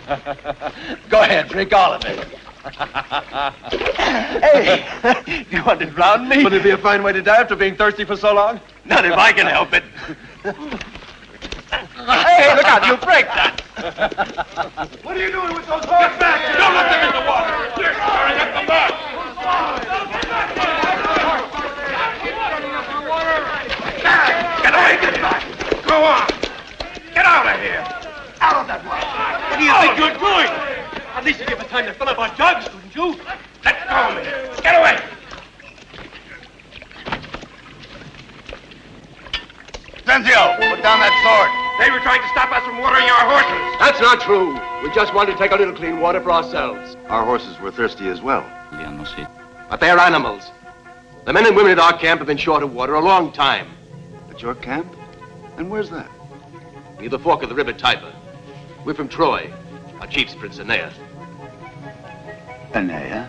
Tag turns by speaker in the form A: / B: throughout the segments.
A: Go ahead, drink all of it. Hey, you want to drown me?
B: Would it be a fine way to die after being thirsty for so long?
A: Not if I can help it. Hey, look out, you'll break that.
B: What are you doing with those horses? Get back! Don't let them in the water! You're stirring up the mud! Get away, get back! Go on! Get out of here! Out of that water!
A: What do you think you're doing? At least you give us time to fill up our jugs, couldn't you?
B: Let go of me! Get away!
A: Senzio, put down that sword.
B: They were trying to stop us from watering our horses.
C: That's not true. We just wanted to take a little clean water for ourselves.
D: Our horses were thirsty as well.
C: But they're animals. The men and women at our camp have been short of water a long time.
D: At your camp? And where's that?
C: Near the fork of the river Tiber. We're from Troy. Our chief's Prince Enea.
D: Enea?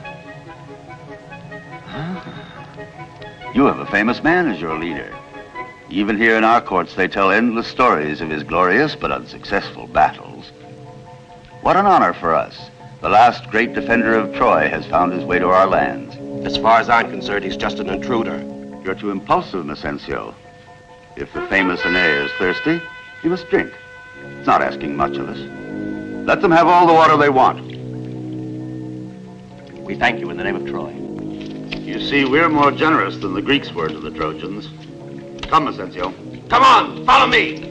D: Huh? You have a famous man as your leader. Even here in our courts, they tell endless stories of his glorious but unsuccessful battles. What an honor for us. The last great defender of Troy has found his way to our lands.
C: As far as I'm concerned, he's just an intruder.
D: You're too impulsive, Messencio. If the famous Enea is thirsty, he must drink. It's not asking much of us. Let them have all the water they want.
C: We thank you in the name of Troy.
D: You see, we're more generous than the Greeks were to the Trojans. Come, Messencio.
C: Come on, follow me.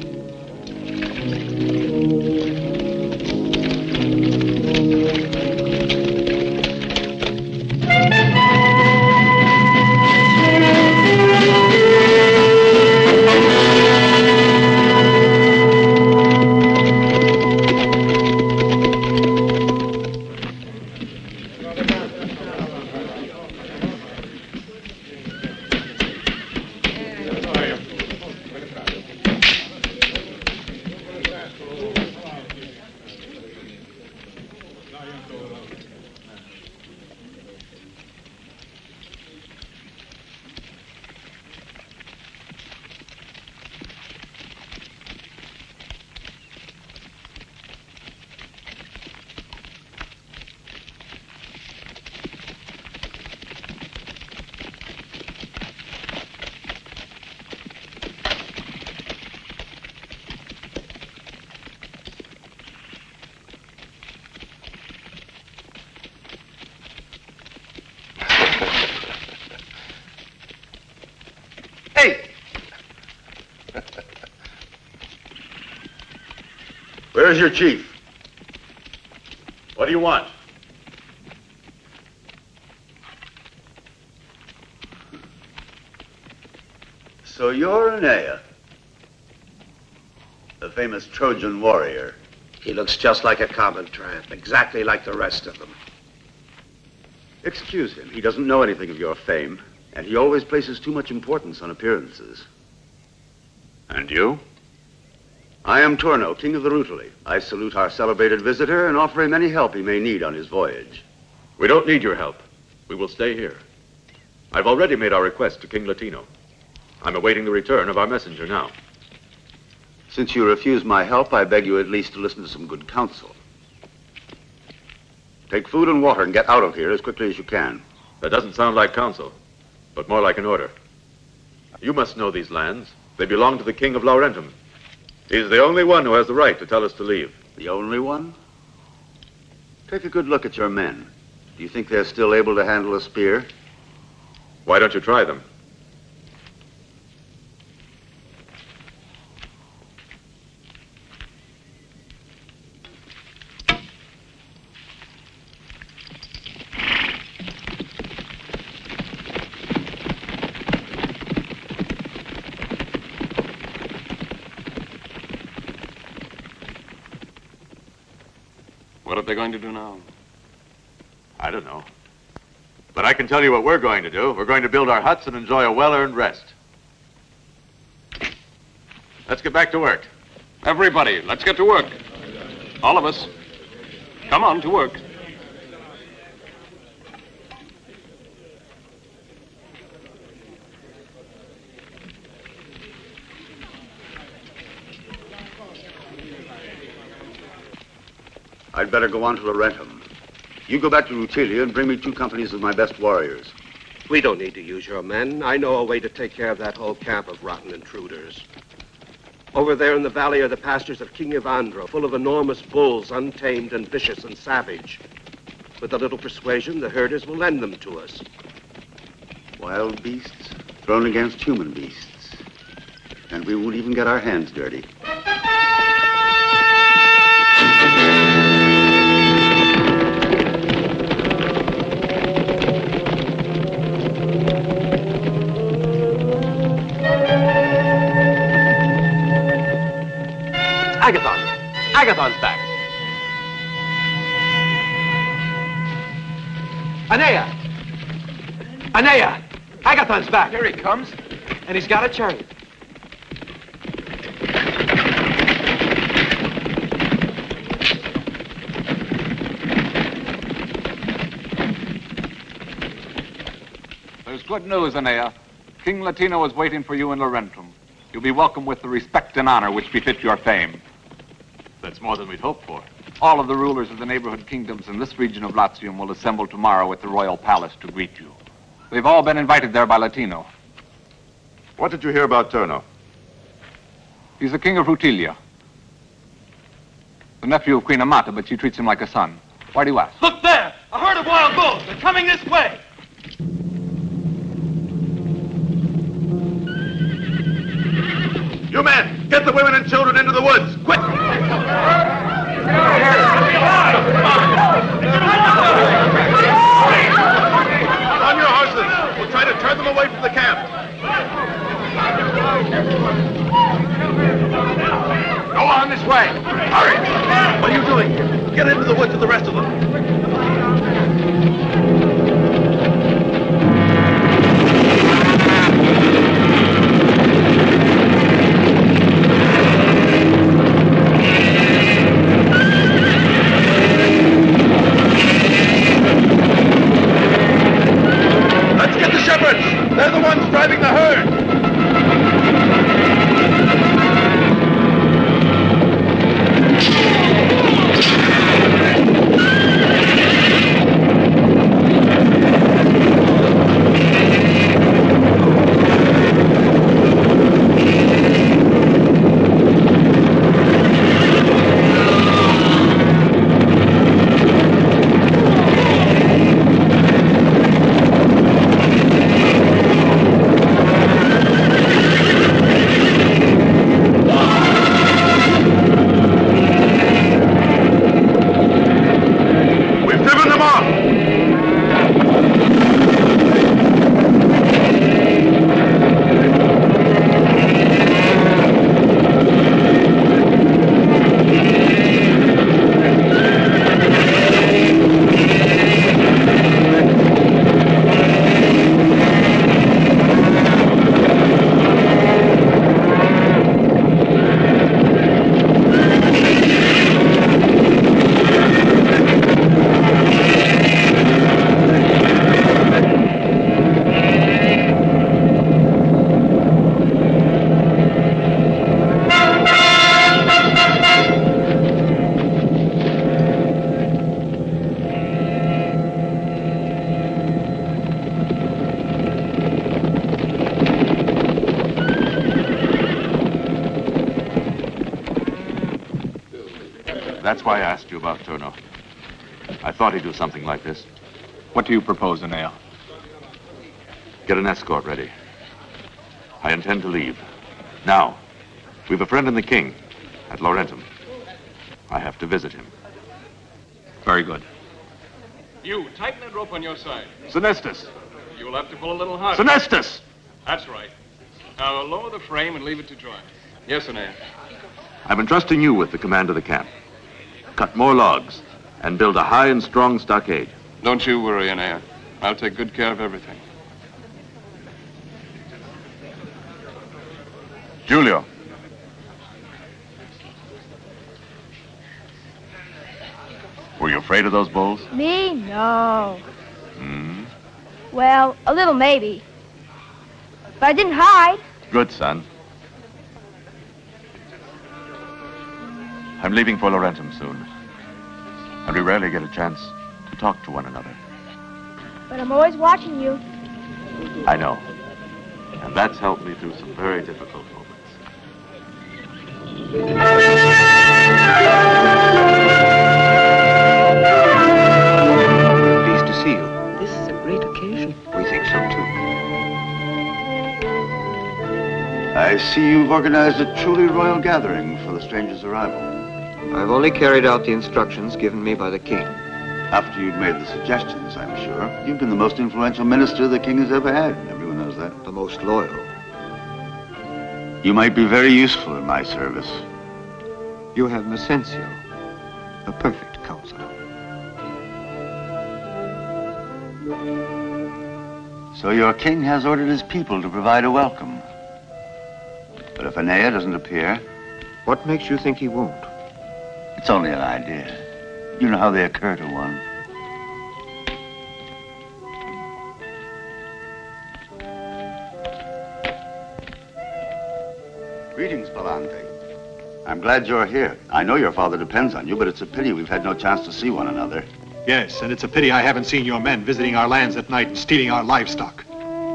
D: Where's your chief?
B: What do you want?
D: So you're Enea, the famous Trojan warrior.
C: He looks just like a common tramp, exactly like the rest of them.
D: Excuse him. He doesn't know anything of your fame, and he always places too much importance on appearances.
B: And you?
D: I am Torno, king of the Rutuli. I salute our celebrated visitor and offer him any help he may need on his voyage.
B: We don't need your help. We will stay here. I've already made our request to King Latino. I'm awaiting the return of our messenger now.
D: Since you refuse my help, I beg you at least to listen to some good counsel. Take food and water and get out of here as quickly as you can.
B: That doesn't sound like counsel, but more like an order. You must know these lands. They belong to the King of Laurentum. He's the only one who has the right to tell us to leave.
D: The only one? Take a good look at your men. Do you think they're still able to handle a spear?
B: Why don't you try them?
E: What are they going to do now?
B: I don't know. But I can tell you what we're going to do. We're going to build our huts and enjoy a well-earned rest. Let's get back to work.
E: Everybody, let's get to work. All of us. Come on, to work.
D: I'd better go on to Laurentum. You go back to Rutilia and bring me 2 companies of my best warriors.
C: We don't need to use your men. I know a way to take care of that whole camp of rotten intruders. Over there in the valley are the pastures of King Evandro, full of enormous bulls, untamed and vicious and savage. With a little persuasion, the herders will lend them to us.
D: Wild beasts thrown against human beasts. And we won't even get our hands dirty.
C: Agathon's back. Enea! Enea! Agathon's back.
F: Here he comes, and he's got a chariot.
E: There's good news, Enea. King Latino is waiting for you in Laurentum. You'll be welcomed with the respect and honor which befit your fame.
B: That's more than we'd hoped for.
E: All of the rulers of the neighborhood kingdoms in this region of Latium will assemble tomorrow at the royal palace to greet you. They've all been invited there by Latino.
B: What did you hear about Turno?
E: He's the king of Rutilia. The nephew of Queen Amata, but she treats him like a son. Why do you ask?
A: Look there! A herd of wild bulls! They're coming this way!
B: You men, get the women and children into the woods, quick! On your horses. We'll try to turn them away from the camp.
C: Go on this way.
B: Hurry! What are you doing? Get into the woods with the rest of them. They're the ones driving the herd! That's why I asked you about Turno. I thought he'd do something like this.
E: What do you propose, Enea?
B: Get an escort ready. I intend to leave. Now. We've a friend in the king at Laurentum. I have to visit him.
E: Very good. You, tighten that rope on your side.
B: Sinestus!
E: You'll have to pull a little harder.
B: Sinestus!
E: That's right. Now, lower the frame and leave it to dry. Yes, Enea.
B: I'm entrusting you with the command of the camp. Cut more logs and build a high and strong stockade.
E: Don't you worry, Enea. I'll take good care of everything.
B: Giulio. Were you afraid of those bulls?
G: Me? No.
B: Hmm?
G: Well, a little maybe. But I didn't hide.
B: Good, son. I'm leaving for Laurentum soon. And we rarely get a chance to talk to one another.
G: But I'm always watching you.
B: I know. And that's helped me through some very difficult moments.
C: Pleased to see you.
F: This is a great occasion.
C: We think so, too.
D: I see you've organized a truly royal gathering for the stranger's arrival.
F: I've only carried out the instructions given me by the king.
D: After you'd made the suggestions, I'm sure. You've been the most influential minister the king has ever had. Everyone knows that.
F: The most loyal.
D: You might be very useful in my service.
F: You have Messencio, a perfect counselor.
D: So your king has ordered his people to provide a welcome. But if Enea doesn't appear...
F: What makes you think he won't?
D: It's only an idea. You know how they occur to one. Greetings, Palante. I'm glad you're here. I know your father depends on you, but it's a pity we've had no chance to see one another.
H: Yes, and it's a pity I haven't seen your men visiting our lands at night and stealing our livestock.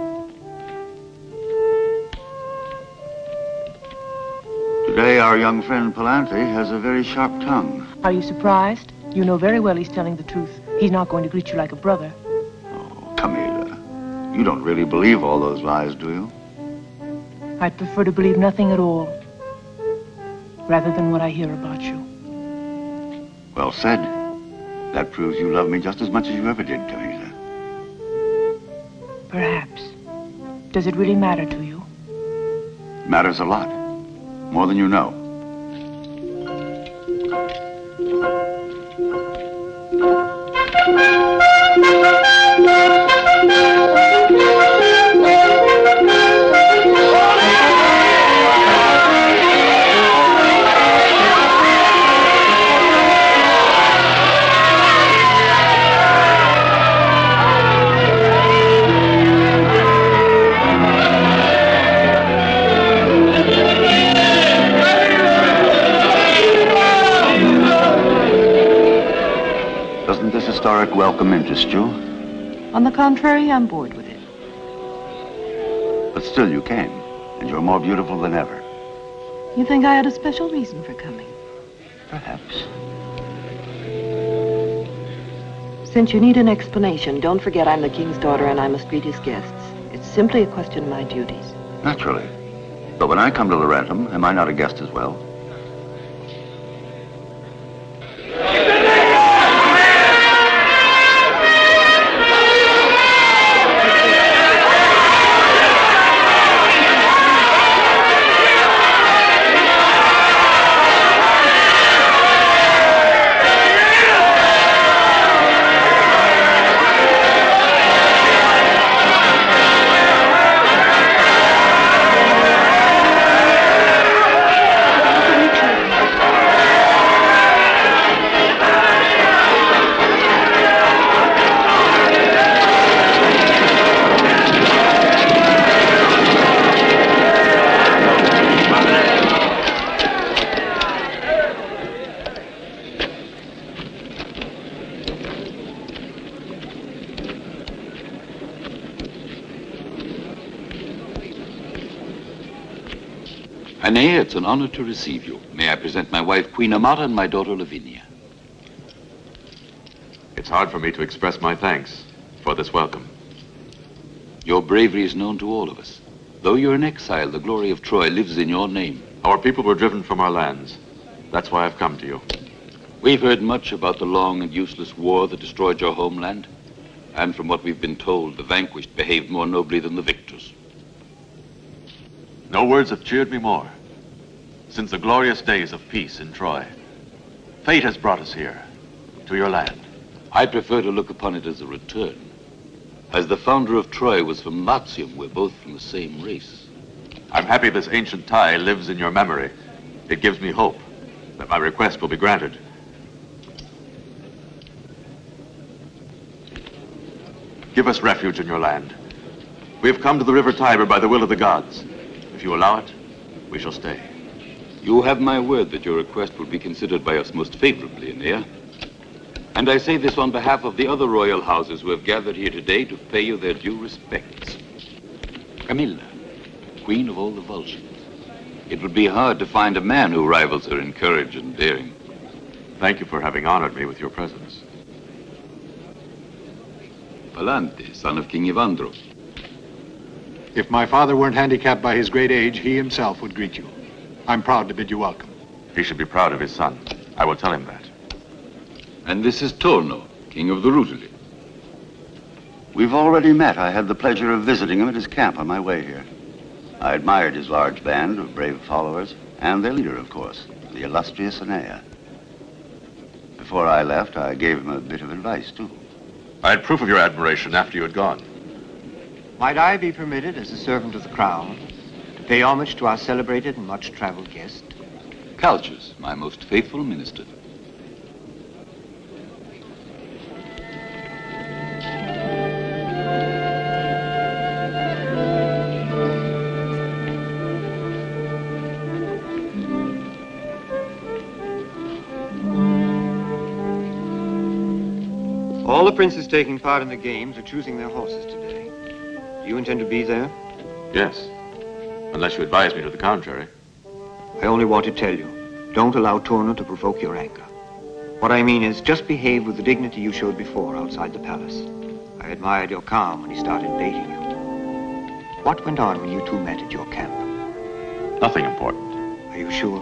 D: Today, our young friend Palante has a very sharp tongue.
I: Are you surprised? You know very well he's telling the truth. He's not going to greet you like a brother.
D: Oh, Camila, you don't really believe all those lies, do you?
I: I'd prefer to believe nothing at all, rather than what I hear about you.
D: Well said. That proves you love me just as much as you ever did, Camila.
I: Perhaps. Does it really matter to you?
D: It matters a lot. More than you know. Historic welcome interest you?
I: On the contrary, I'm bored with it.
D: But still you came, and you're more beautiful than ever.
I: You think I had a special reason for coming?
D: Perhaps.
J: Since you need an explanation, don't forget I'm the king's daughter and I must greet his guests. It's simply a question of my duties.
D: Naturally. But when I come to Laurentum, am I not a guest as well?
K: Enea, it's an honor to receive you. May I present my wife, Queen Amata, and my daughter, Lavinia.
B: It's hard for me to express my thanks for this welcome.
K: Your bravery is known to all of us. Though you're in exile, the glory of Troy lives in your name.
B: Our people were driven from our lands. That's why I've come to you.
K: We've heard much about the long and useless war that destroyed your homeland. And from what we've been told, the vanquished behaved more nobly than the victors.
B: No words have cheered me more. Since the glorious days of peace in Troy, fate has brought us here, to your land.
K: I prefer to look upon it as a return. As the founder of Troy was from Latium, we're both from the same race.
B: I'm happy this ancient tie lives in your memory. It gives me hope that my request will be granted. Give us refuge in your land. We have come to the river Tiber by the will of the gods. If you allow it, we shall stay.
K: You have my word that your request will be considered by us most favorably, Enea. And I say this on behalf of the other royal houses who have gathered here today to pay you their due respects. Camilla, queen of all the Volscians. It would be hard to find a man who rivals her in courage and daring.
B: Thank you for having honored me with your presence.
K: Palante, son of King Evandro.
H: If my father weren't handicapped by his great age, he himself would greet you. I'm proud to bid you welcome.
B: He should be proud of his son. I will tell him that.
K: And this is Torno, king of the Rusuli.
D: We've already met. I had the pleasure of visiting him at his camp on my way here. I admired his large band of brave followers, and their leader, of course, the illustrious Enea. Before I left, I gave him a bit of advice, too.
B: I had proof of your admiration after you had gone.
F: Might I be permitted, as a servant of the crown, to pay homage to our celebrated and much-traveled guest?
K: Calchas, my most faithful minister.
F: All the princes taking part in the games are choosing their horses today. Do you intend to be there?
B: Yes. Unless you advise me to the contrary.
F: I only want to tell you, don't allow Torno to provoke your anger. What I mean is, just behave with the dignity you showed before outside the palace. I admired your calm when he started baiting you. What went on when you two met at your camp?
B: Nothing important.
F: Are you sure?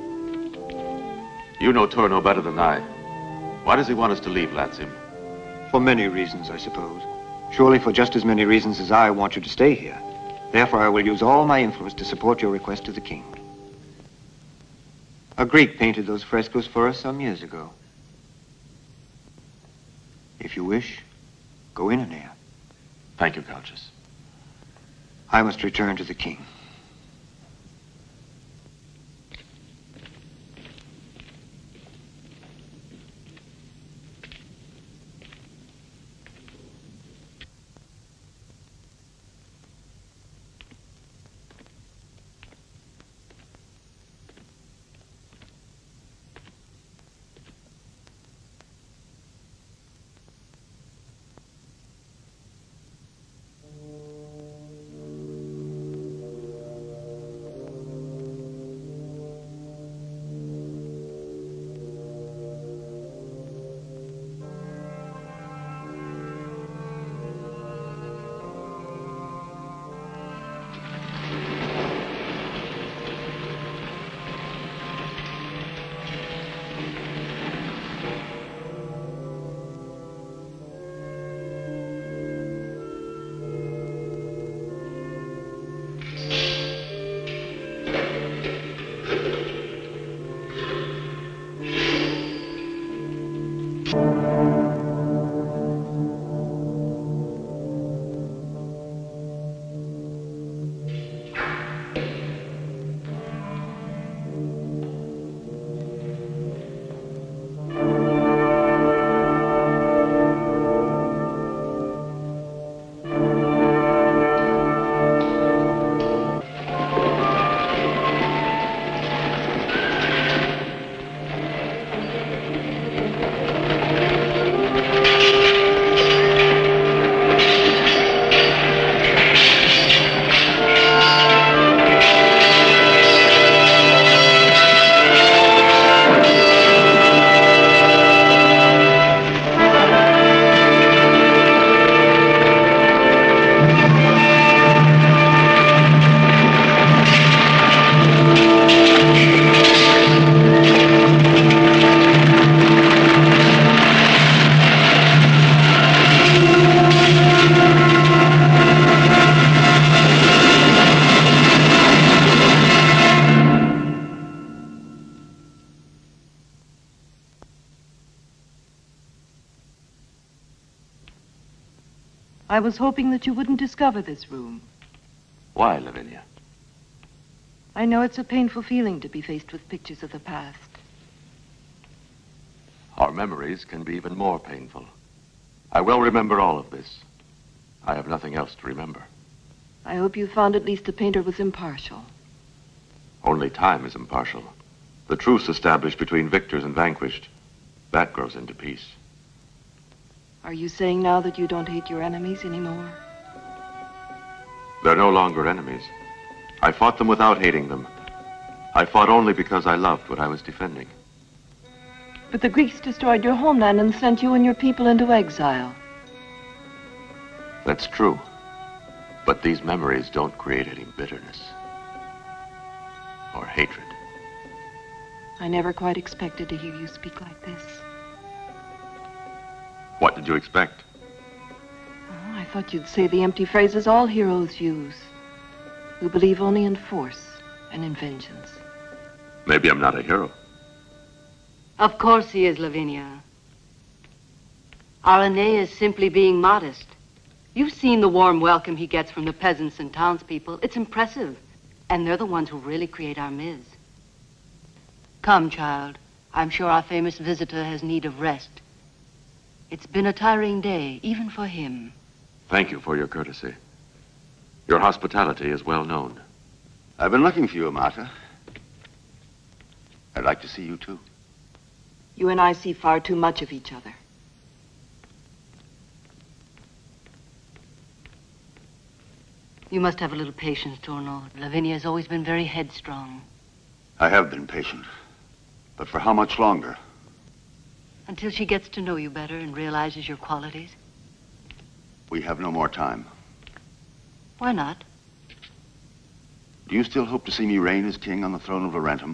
B: You know Torno better than I. Why does he want us to leave Latium?
F: For many reasons, I suppose. Surely for just as many reasons as I want you to stay here. Therefore, I will use all my influence to support your request to the king. A Greek painted those frescoes for us some years ago. If you wish, go in, Enea.
B: Thank you, Calchas.
F: I must return to the king.
J: I was hoping that you wouldn't discover this room.
B: Why, Lavinia?
J: I know it's a painful feeling to be faced with pictures of the past.
B: Our memories can be even more painful. I will remember all of this. I have nothing else to remember.
J: I hope you found at least the painter was impartial.
B: Only time is impartial. The truce established between victors and vanquished, that grows into peace.
J: Are you saying now that you don't hate your enemies anymore?
B: They're no longer enemies. I fought them without hating them. I fought only because I loved what I was defending.
J: But the Greeks destroyed your homeland and sent you and your people into exile.
B: That's true. But these memories don't create any bitterness or hatred.
J: I never quite expected to hear you speak like this.
B: What did you expect?
J: Oh, I thought you'd say the empty phrases all heroes use, who believe only in force and in vengeance.
B: Maybe I'm not a hero.
L: Of course he is, Lavinia. Our Enea is simply being modest. You've seen the warm welcome he gets from the peasants and townspeople. It's impressive. And they're the ones who really create our myths. Come, child. I'm sure our famous visitor has need of rest. It's been a tiring day, even for him.
B: Thank you for your courtesy. Your hospitality is well known.
D: I've been looking for you, Amata. I'd like to see you, too.
J: You and I see far too much of each other.
L: You must have a little patience, Torno. Lavinia has always been very headstrong.
D: I have been patient. But for how much longer?
L: Until she gets to know you better and realizes your qualities.
D: We have no more time.
L: Why not?
D: Do you still hope to see me reign as king on the throne of Laurentum?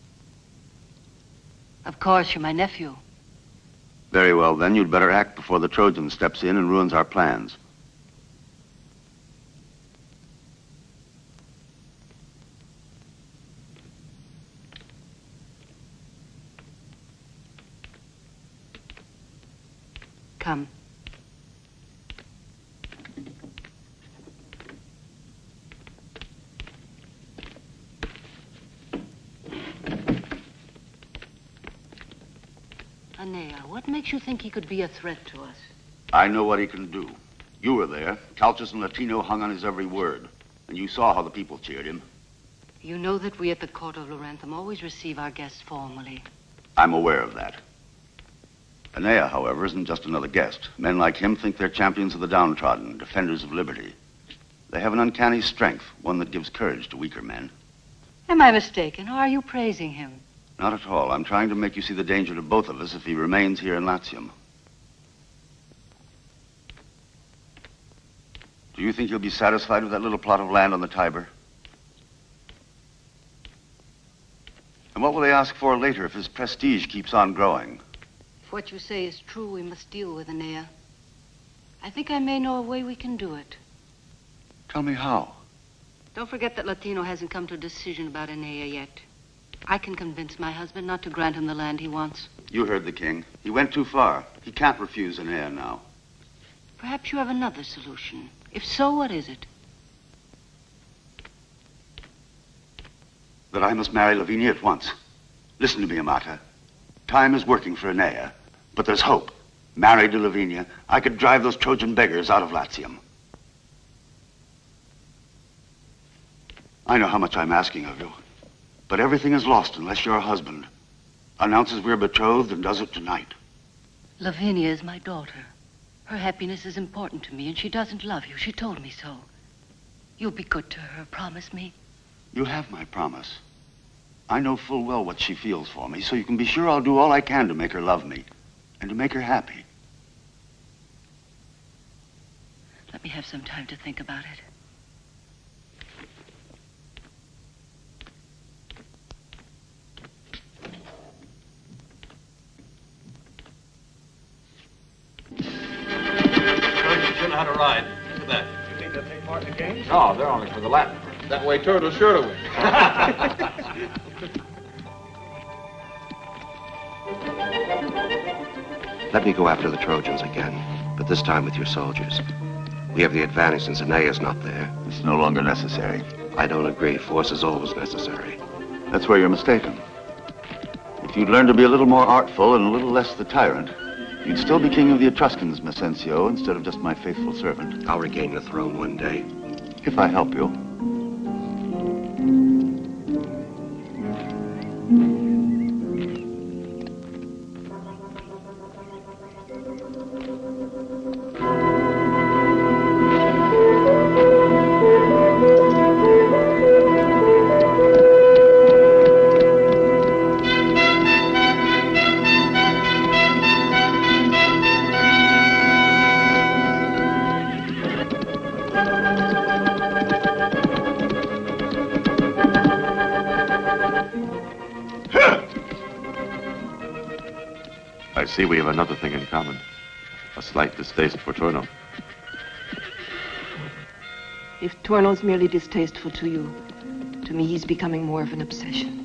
L: Of course, you're my nephew.
D: Very well, then you'd better act before the Trojan steps in and ruins our plans.
L: Come. Enea, what makes you think he could be a threat to us?
D: I know what he can do. You were there. Calchas and Latino hung on his every word. And you saw how the people cheered him.
L: You know that we at the court of Laurentum always receive our guests formally.
D: I'm aware of that. Enea, however, isn't just another guest. Men like him think they're champions of the downtrodden, defenders of liberty. They have an uncanny strength, one that gives courage to weaker men.
L: Am I mistaken, or are you praising him?
D: Not at all. I'm trying to make you see the danger to both of us if he remains here in Latium. Do you think he'll be satisfied with that little plot of land on the Tiber? And what will they ask for later if his prestige keeps on growing?
L: If what you say is true, we must deal with Enea. I think I may know a way we can do it.
D: Tell me how.
L: Don't forget that Latino hasn't come to a decision about Enea yet. I can convince my husband not to grant him the land he wants.
D: You heard the king. He went too far. He can't refuse Enea now.
L: Perhaps you have another solution. If so, what is it?
D: That I must marry Lavinia at once. Listen to me, Amata. Time is working for Enea, but there's hope. Married to Lavinia, I could drive those Trojan beggars out of Latium. I know how much I'm asking of you, but everything is lost unless your husband announces we're betrothed and does it tonight.
L: Lavinia is my daughter. Her happiness is important to me, and she doesn't love you. She told me so. You'll be good to her, promise me.
D: You have my promise. I know full well what she feels for me, so you can be sure I'll do all I can to make her love me and to make her happy.
L: Let me have some time to think about it.
A: How to ride. Look at that. You think they'll take part in the game?
E: No, they're only for the Latin.
A: That way Turtle's sure to win.
M: Let me go after the Trojans again, but this time with your soldiers. We have the advantage since Aeneas not there.
D: It's no longer necessary.
M: I don't agree. Force is always necessary.
D: That's where you're mistaken. If you'd learn to be a little more artful and a little less the tyrant, you'd still be king of the Etruscans, Messencio, instead of just my faithful servant.
M: I'll regain the throne one day.
D: If I help you.
B: I see we have another thing in common. A slight distaste for Turno.
J: If Torno's merely distasteful to you, to me he's becoming more of an obsession.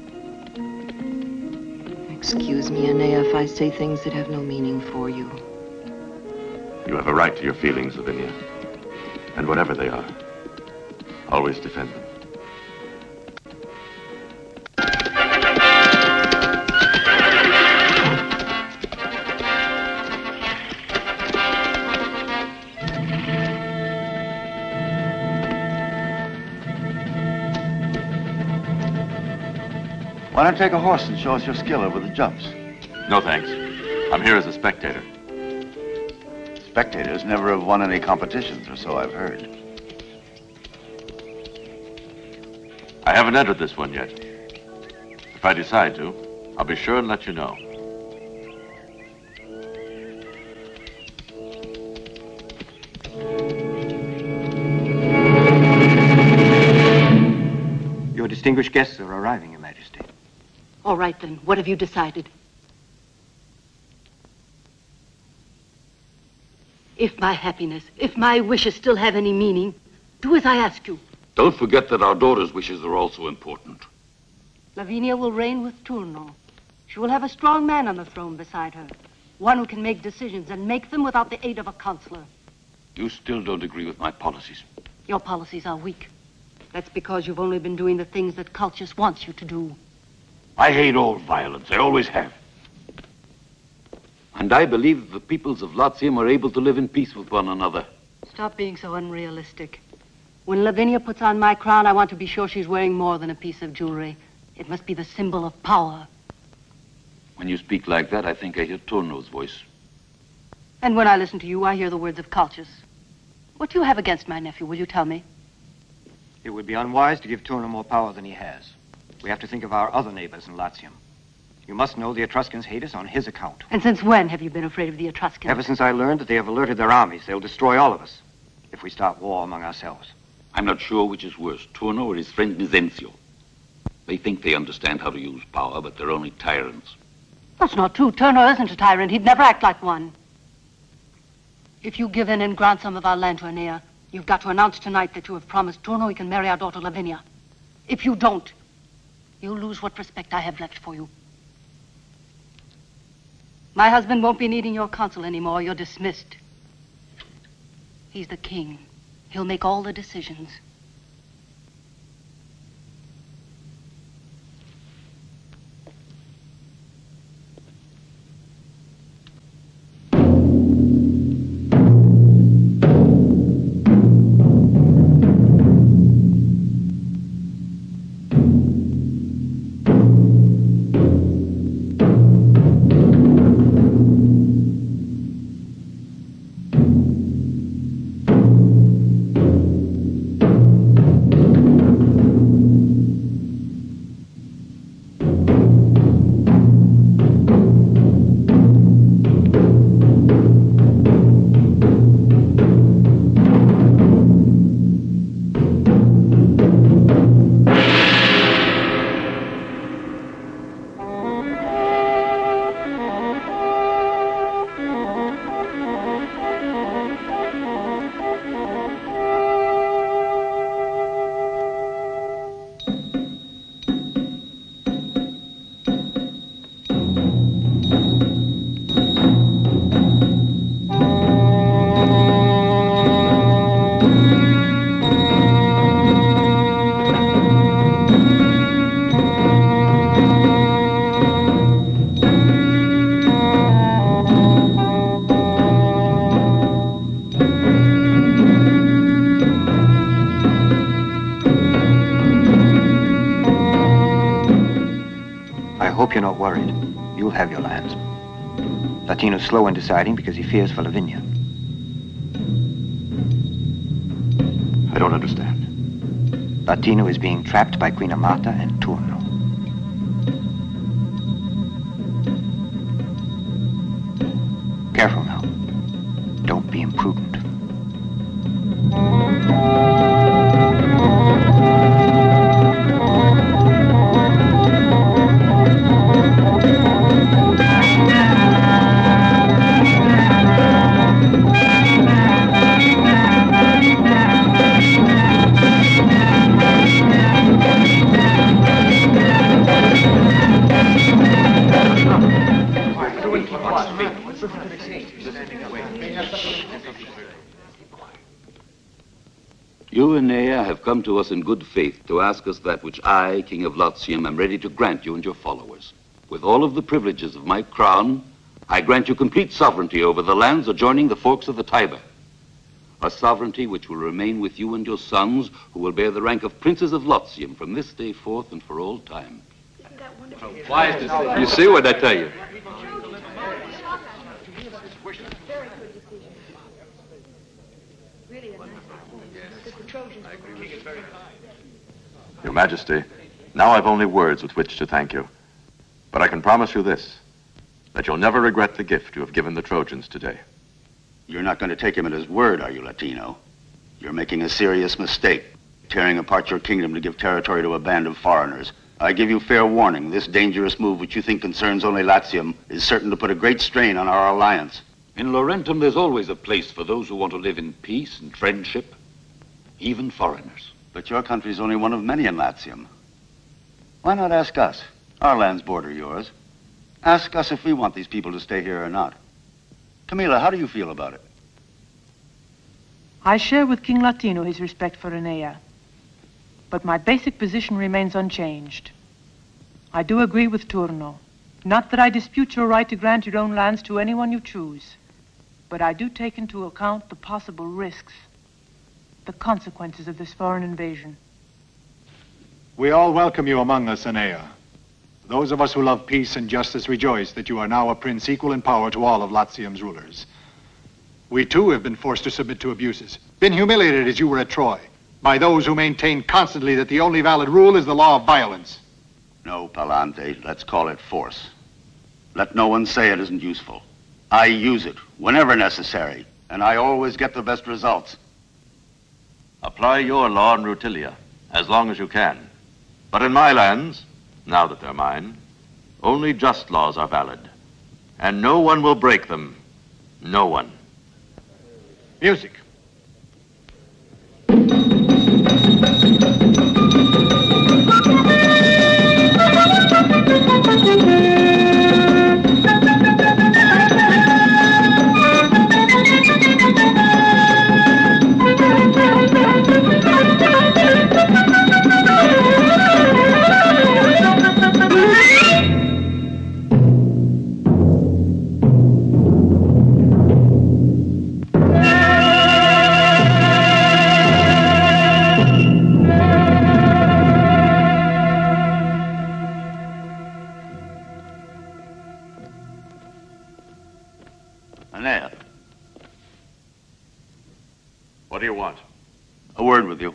J: Excuse me, Enea, if I say things that have no meaning for you.
B: You have a right to your feelings, Lavinia. And whatever they are, always defend them.
D: Why not take a horse and show us your skill over the jumps?
B: No, thanks. I'm here as a spectator.
D: Spectators never have won any competitions, or so I've heard.
B: I haven't entered this one yet. If I decide to, I'll be sure and let you know.
F: Your distinguished guests are arriving, Your Majesty.
L: All right, then. What have you decided? If my happiness, if my wishes still have any meaning, do as I ask you.
K: Don't forget that our daughter's wishes are also important.
L: Lavinia will reign with Turno. She will have a strong man on the throne beside her. One who can make decisions and make them without the aid of a counselor.
K: You still don't agree with my policies.
L: Your policies are weak. That's because you've only been doing the things that Cultus wants you to do.
K: I hate all violence. I always have. And I believe that the peoples of Latium are able to live in peace with one another.
L: Stop being so unrealistic. When Lavinia puts on my crown, I want to be sure she's wearing more than a piece of jewelry. It must be the symbol of power.
K: When you speak like that, I think I hear Turno's voice.
L: And when I listen to you, I hear the words of Cultus. What do you have against my nephew, will you tell me?
F: It would be unwise to give Turno more power than he has. We have to think of our other neighbors in Latium. You must know the Etruscans hate us on his account.
L: And since when have you been afraid of the Etruscans?
F: Ever since I learned that they have alerted their armies. They'll destroy all of us if we start war among ourselves.
K: I'm not sure which is worse, Turno or his friend Mizenzio. They think they understand how to use power, but they're only tyrants.
L: That's not true. Turno isn't a tyrant. He'd never act like one. If you give in and grant some of our land to Enea, you've got to announce tonight that you have promised Turno he can marry our daughter Lavinia. If you don't, you'll lose what respect I have left for you. My husband won't be needing your counsel anymore. You're dismissed. He's the king. He'll make all the decisions.
F: You're not worried. You'll have your lands. Latino's slow in deciding because he fears for Lavinia.
B: I don't understand.
F: Latino is being trapped by Queen Amata and Turno. Careful now. Don't be imprudent.
K: You, Enea, have come to us in good faith to ask us that which I, King of Latium, am ready to grant you and your followers. With all of the privileges of my crown, I grant you complete sovereignty over the lands adjoining the forks of the Tiber. A sovereignty which will remain with you and your sons, who will bear the rank of princes of Latium from this day forth and for all time.
E: You see what I tell you?
B: Your Majesty, now I've only words with which to thank you. But I can promise you this, that you'll never regret the gift you have given the Trojans today.
D: You're not going to take him at his word, are you, Latino? You're making a serious mistake, tearing apart your kingdom to give territory to a band of foreigners. I give you fair warning. This dangerous move, which you think concerns only Latium, is certain to put a great strain on our alliance.
K: In Laurentum, there's always a place for those who want to live in peace and friendship, even foreigners.
D: But your country's only one of many in Latium. Why not ask us? Our lands border yours. Ask us if we want these people to stay here or not. Camilla, how do you feel about it?
I: I share with King Latino his respect for Enea. But my basic position remains unchanged. I do agree with Turno. Not that I dispute your right to grant your own lands to anyone you choose, but I do take into account the possible risks, the consequences of this foreign invasion.
H: We all welcome you among us, Enea. Those of us who love peace and justice rejoice that you are now a prince equal in power to all of Latium's rulers. We too have been forced to submit to abuses, been humiliated as you were at Troy, by those who maintain constantly that the only valid rule is the law of violence.
D: No, Palante, let's call it force. Let no one say it isn't useful. I use it whenever necessary, and I always get the best results.
B: Apply your law in Rutilia, as long as you can. But in my lands, now that they're mine, only just laws are valid. And no one will break them. No one.
H: Music.
D: Enea.
B: What do you want?
D: A word with you.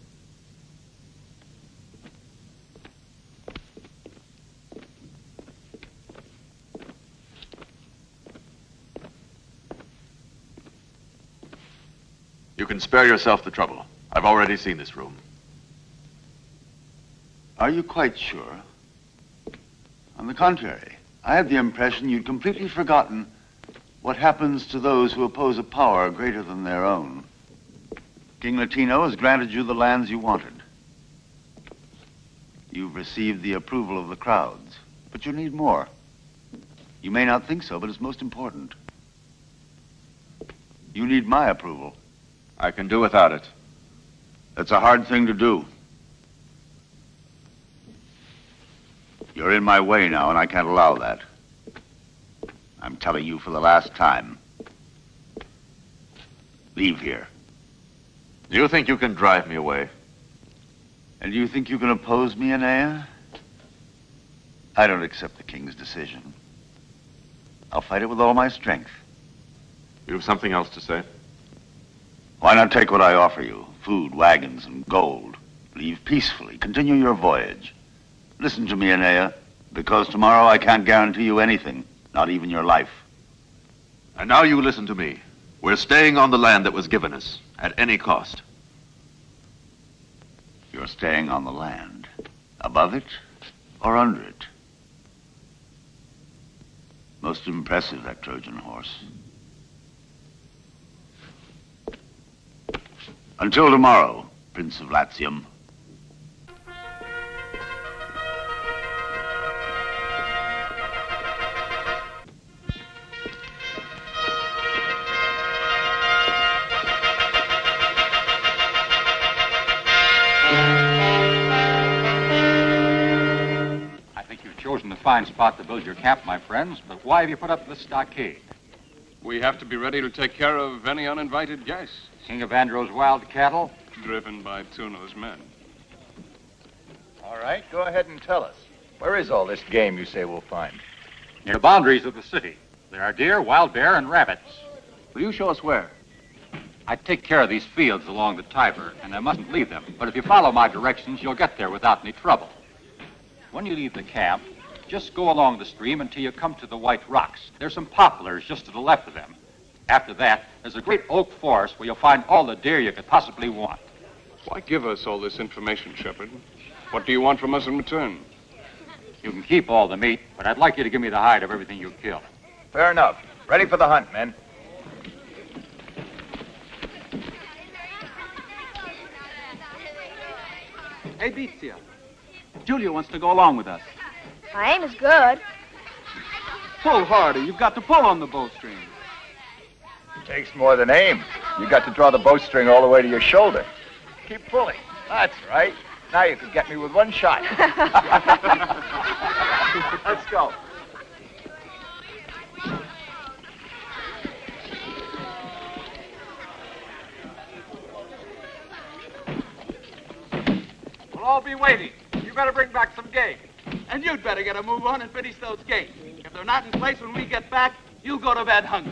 B: You can spare yourself the trouble. I've already seen this room.
D: Are you quite sure? On the contrary, I had the impression you'd completely forgotten what happens to those who oppose a power greater than their own. King Latino has granted you the lands you wanted. You've received the approval of the crowds, but you need more. You may not think so, but it's most important. You need my approval.
B: I can do without it.
D: That's a hard thing to do. You're in my way now, and I can't allow that. I'm telling you for the last time. Leave here.
B: Do you think you can drive me away?
D: And do you think you can oppose me, Enea? I don't accept the king's decision. I'll fight it with all my strength.
B: You have something else to say?
D: Why not take what I offer you? Food, wagons, and gold. Leave peacefully. Continue your voyage. Listen to me, Enea, because tomorrow I can't guarantee you anything, not even your life.
B: And now you listen to me. We're staying on the land that was given us, at any cost.
D: You're staying on the land. Above it or under it? Most impressive, that Trojan horse. Until tomorrow, Prince of Latium.
N: fine spot to build your camp, my friends, but why have you put up this stockade?
O: We have to be ready to take care of any uninvited guests.
N: King of Andro's wild cattle?
O: Driven by Tuno's men.
P: All right, go ahead and tell us. Where is all this game you say we'll find?
N: Near the boundaries of the city. There are deer, wild bear, and rabbits.
P: Will you show us where?
N: I take care of these fields along the Tiber, and I mustn't leave them. But if you follow my directions, you'll get there without any trouble. When you leave the camp, just go along the stream until you come to the White Rocks. There's some poplars just to the left of them. After that, there's a great oak forest where you'll find all the deer you could possibly want.
O: Why give us all this information, Shepherd? What do you want from us in return?
N: You can keep all the meat, but I'd like you to give me the hide of everything you kill.
P: Fair enough. Ready for the hunt, men.
Q: Hey, Bizia. Julia wants to go along with us.
G: My aim is good.
Q: Pull harder. You've got to pull on the bowstring.
P: Takes more than aim. You got to draw the bowstring all the way to your shoulder. Keep pulling. That's right. Now you can get me with one shot. Let's go.
Q: We'll all be waiting. You better bring back some game. And you'd better get a move on and finish those gates. If they're not in place when we get back, you'll go to bed hungry.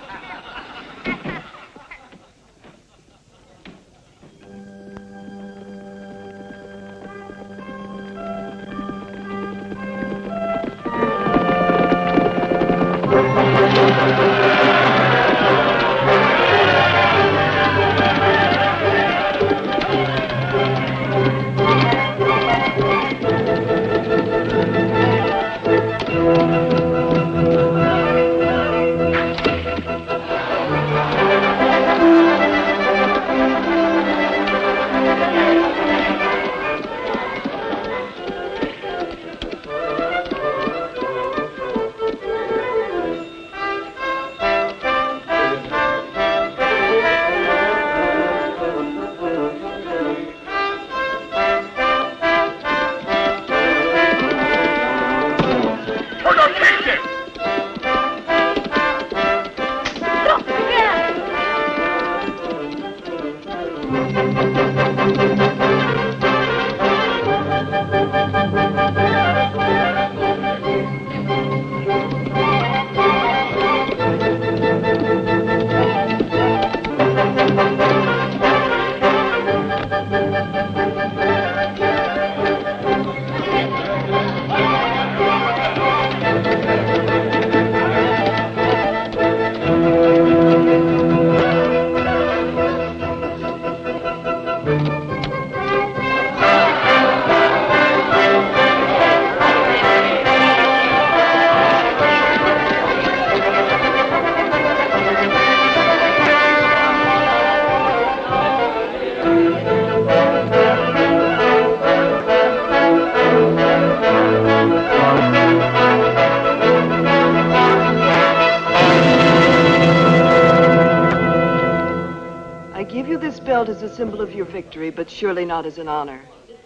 J: As a symbol of your victory, but surely not as an honor.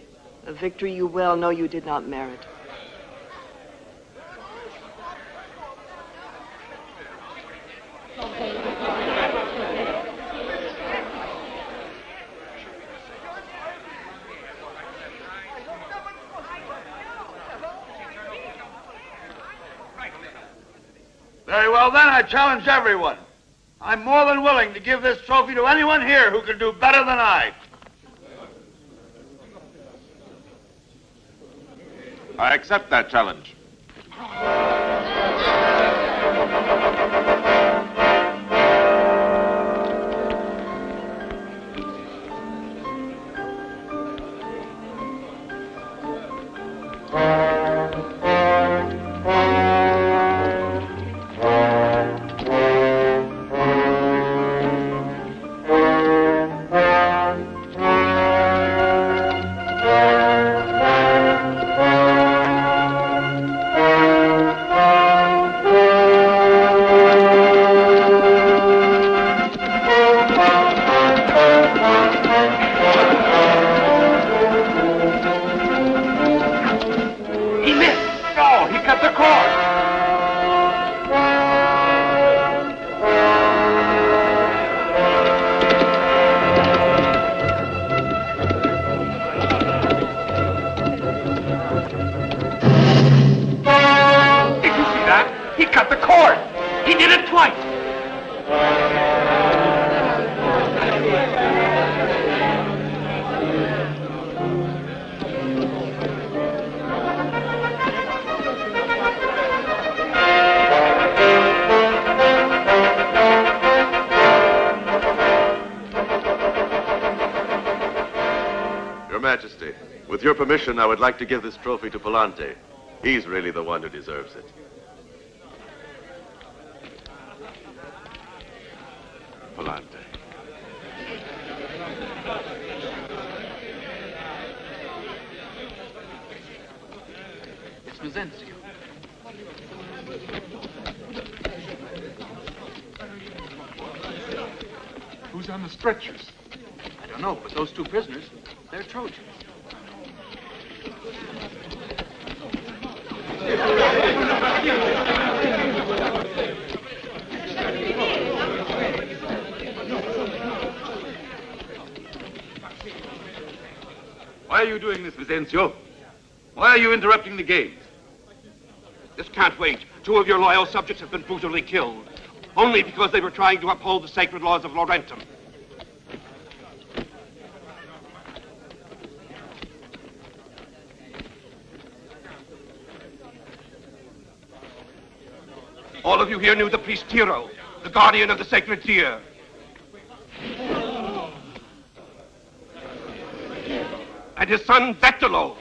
J: A victory you well know you did not merit.
R: Very well, then, I challenge everyone. I'm more than willing to give this trophy to anyone here who can do better than I.
B: I accept that challenge.
Q: court. He did it twice.
B: Your Majesty, with your permission, I would like to give this trophy to Palante. He's really the one who deserves it. Palante.
Q: It's Mezenzio.
E: Who's on the stretchers?
Q: I don't know, but those two prisoners, they're Trojans.
K: Why are you doing this, Mezenzio? Why are you interrupting the games?
C: This can't wait. 2 of your loyal subjects have been brutally killed, only because they were trying to uphold the sacred laws of Laurentum. All of you here knew the priest Tiro, the guardian of the sacred deer. And his son Vetolo.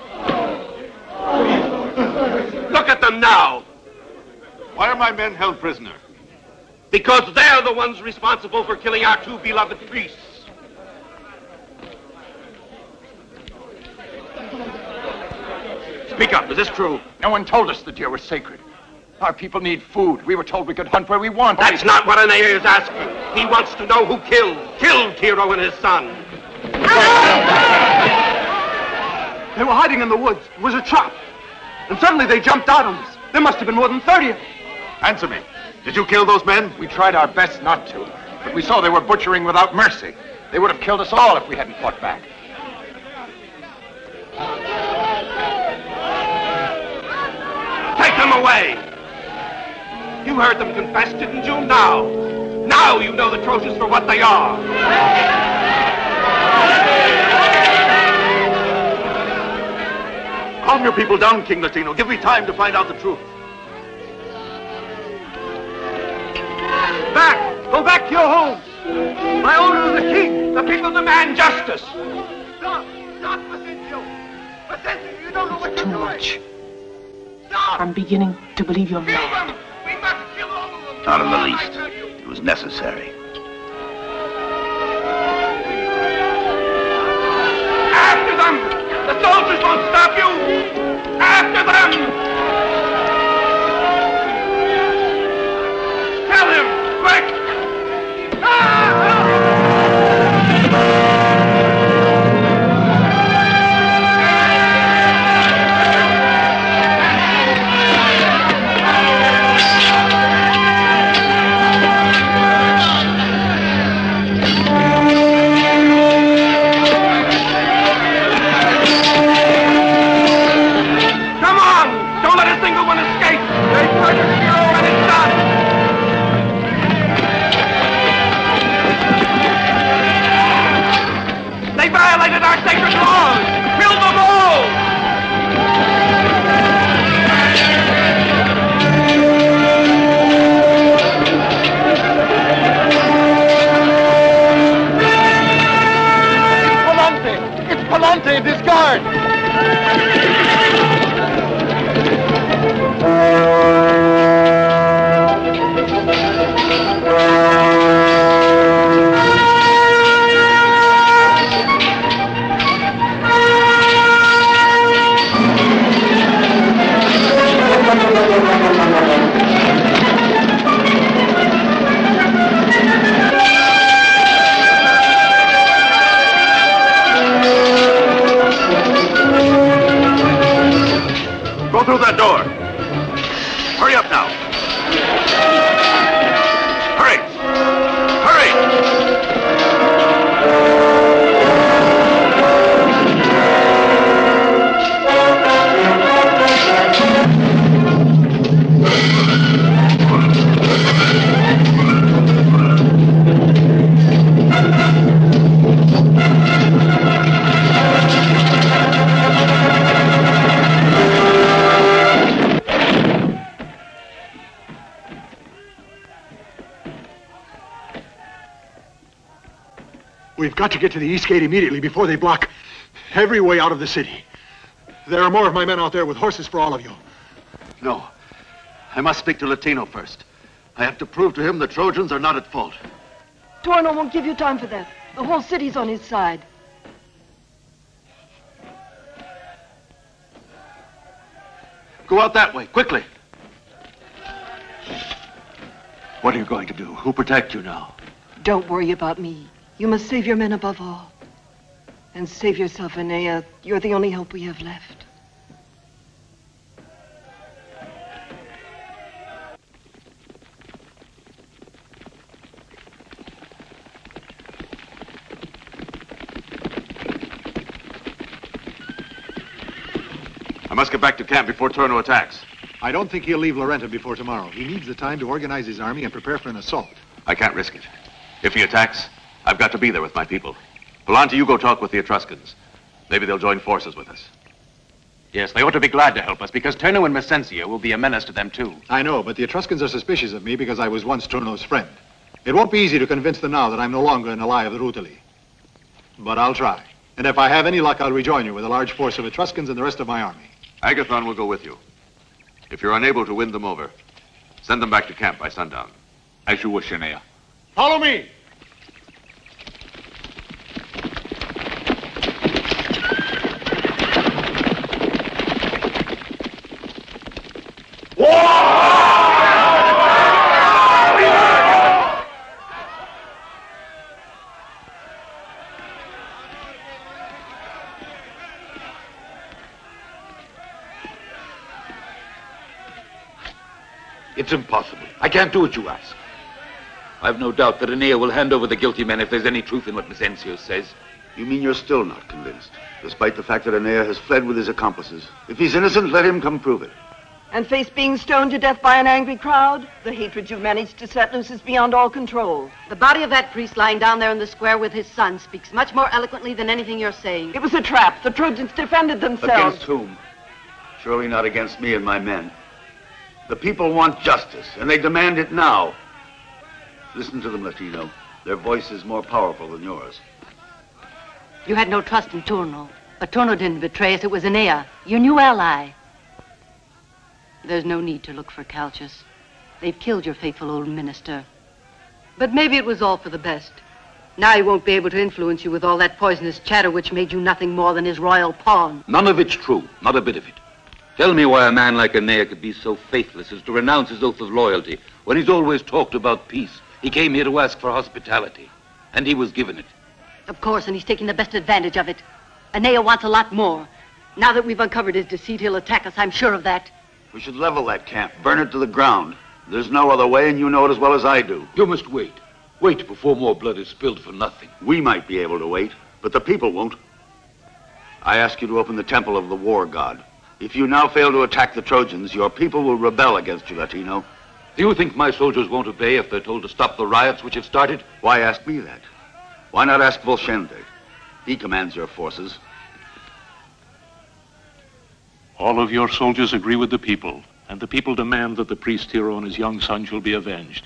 C: Look at them now.
B: Why are my men held prisoner?
C: Because they're the ones responsible for killing our 2 beloved priests. Speak up, is this true?
P: No one told us the deer was sacred. Our people need food. We were told we could hunt where we want.
C: That's not what Enea is asking. He wants to know who killed Tiro and his son.
Q: They were hiding in the woods. It was a trap. And suddenly they jumped out on us. There must have been more than 30 of them.
B: Answer me. Did you kill those men?
P: We tried our best not to, but we saw they were butchering without mercy. They would have killed us all if we hadn't fought back.
C: Take them away! You heard them confess, didn't you? Now you know the Trojans for what they are.
B: Calm your people down, King Latino. Give me time to find out the truth.
C: Back! Go back to your homes! By order of the king, the people demand justice!
Q: Stop! Stop, Mezenzio! Mezenzio, you don't know what you're doing!
I: Too much.
Q: Stop!
I: I'm beginning to believe you're mad.
Q: We must kill all of them!
D: Not in the least. It was necessary.
C: After them! The soldiers won't stop you! After them! Tell him! Quick!
Q: Discard!
B: Go through that door. Hurry up now. Hurry.
H: We've got to get to the east gate immediately before they block every way out of the city. There are more of my men out there with horses for all of you.
B: No. I must speak to Latino first. I have to prove to him the Trojans are not at fault.
J: Torno won't give you time for that. The whole city's on his side.
B: Go out that way, quickly. What are you going to do? Who'll protect you now?
J: Don't worry about me. You must save your men above all. And save yourself, Enea. You're the only hope we have left.
B: I must get back to camp before Turno attacks.
H: I don't think he'll leave Lorenta before tomorrow. He needs the time to organize his army and prepare for an assault.
B: I can't risk it. If he attacks, I've got to be there with my people. Volante, you go talk with the Etruscans. Maybe they'll join forces with us.
S: Yes, they ought to be glad to help us, because Turno and Messencia will be a menace to them, too.
H: I know, but the Etruscans are suspicious of me because I was once Turno's friend. It won't be easy to convince them now that I'm no longer an ally of the Rutuli. But I'll try. And if I have any luck, I'll rejoin you with a large force of Etruscans and the rest of my army.
B: Agathon will go with you. If you're unable to win them over, send them back to camp by sundown.
E: As you wish, Enea.
A: Follow me.
K: It's impossible. I can't do what you ask. I've no doubt that Enea will hand over the guilty men if there's any truth in what Messencia says.
D: You mean you're still not convinced, despite the fact that Enea has fled with his accomplices? If he's innocent, let him come prove it.
J: And face being stoned to death by an angry crowd? The hatred you've managed to set loose is beyond all control.
L: The body of that priest lying down there in the square with his son speaks much more eloquently than anything you're saying.
J: It was a trap. The Trojans defended themselves.
D: Against whom? Surely not against me and my men. The people want justice, and they demand it now. Listen to them, Latino. Their voice is more powerful than yours.
L: You had no trust in Turno, but Turno didn't betray us. It was Enea, your new ally. There's no need to look for Calchas. They've killed your faithful old minister. But maybe it was all for the best. Now he won't be able to influence you with all that poisonous chatter which made you nothing more than his royal pawn.
K: None of it's true, not a bit of it. Tell me why a man like Enea could be so faithless as to renounce his oath of loyalty when he's always talked about peace. He came here to ask for hospitality, and he was given it.
L: Of course, and he's taking the best advantage of it. Enea wants a lot more. Now that we've uncovered his deceit, he'll attack us, I'm sure of that.
D: We should level that camp, burn it to the ground. There's no other way, and you know it as well as I do.
K: You must wait. Wait before more blood is spilled for nothing.
D: We might be able to wait, but the people won't. I ask you to open the temple of the war god. If you now fail to attack the Trojans, your people will rebel against you, Latino.
K: Do you think my soldiers won't obey if they're told to stop the riots which have started?
D: Why ask me that? Why not ask Volshende? He commands your forces.
T: All of your soldiers agree with the people, and the people demand that the priest hero and his young son shall be avenged.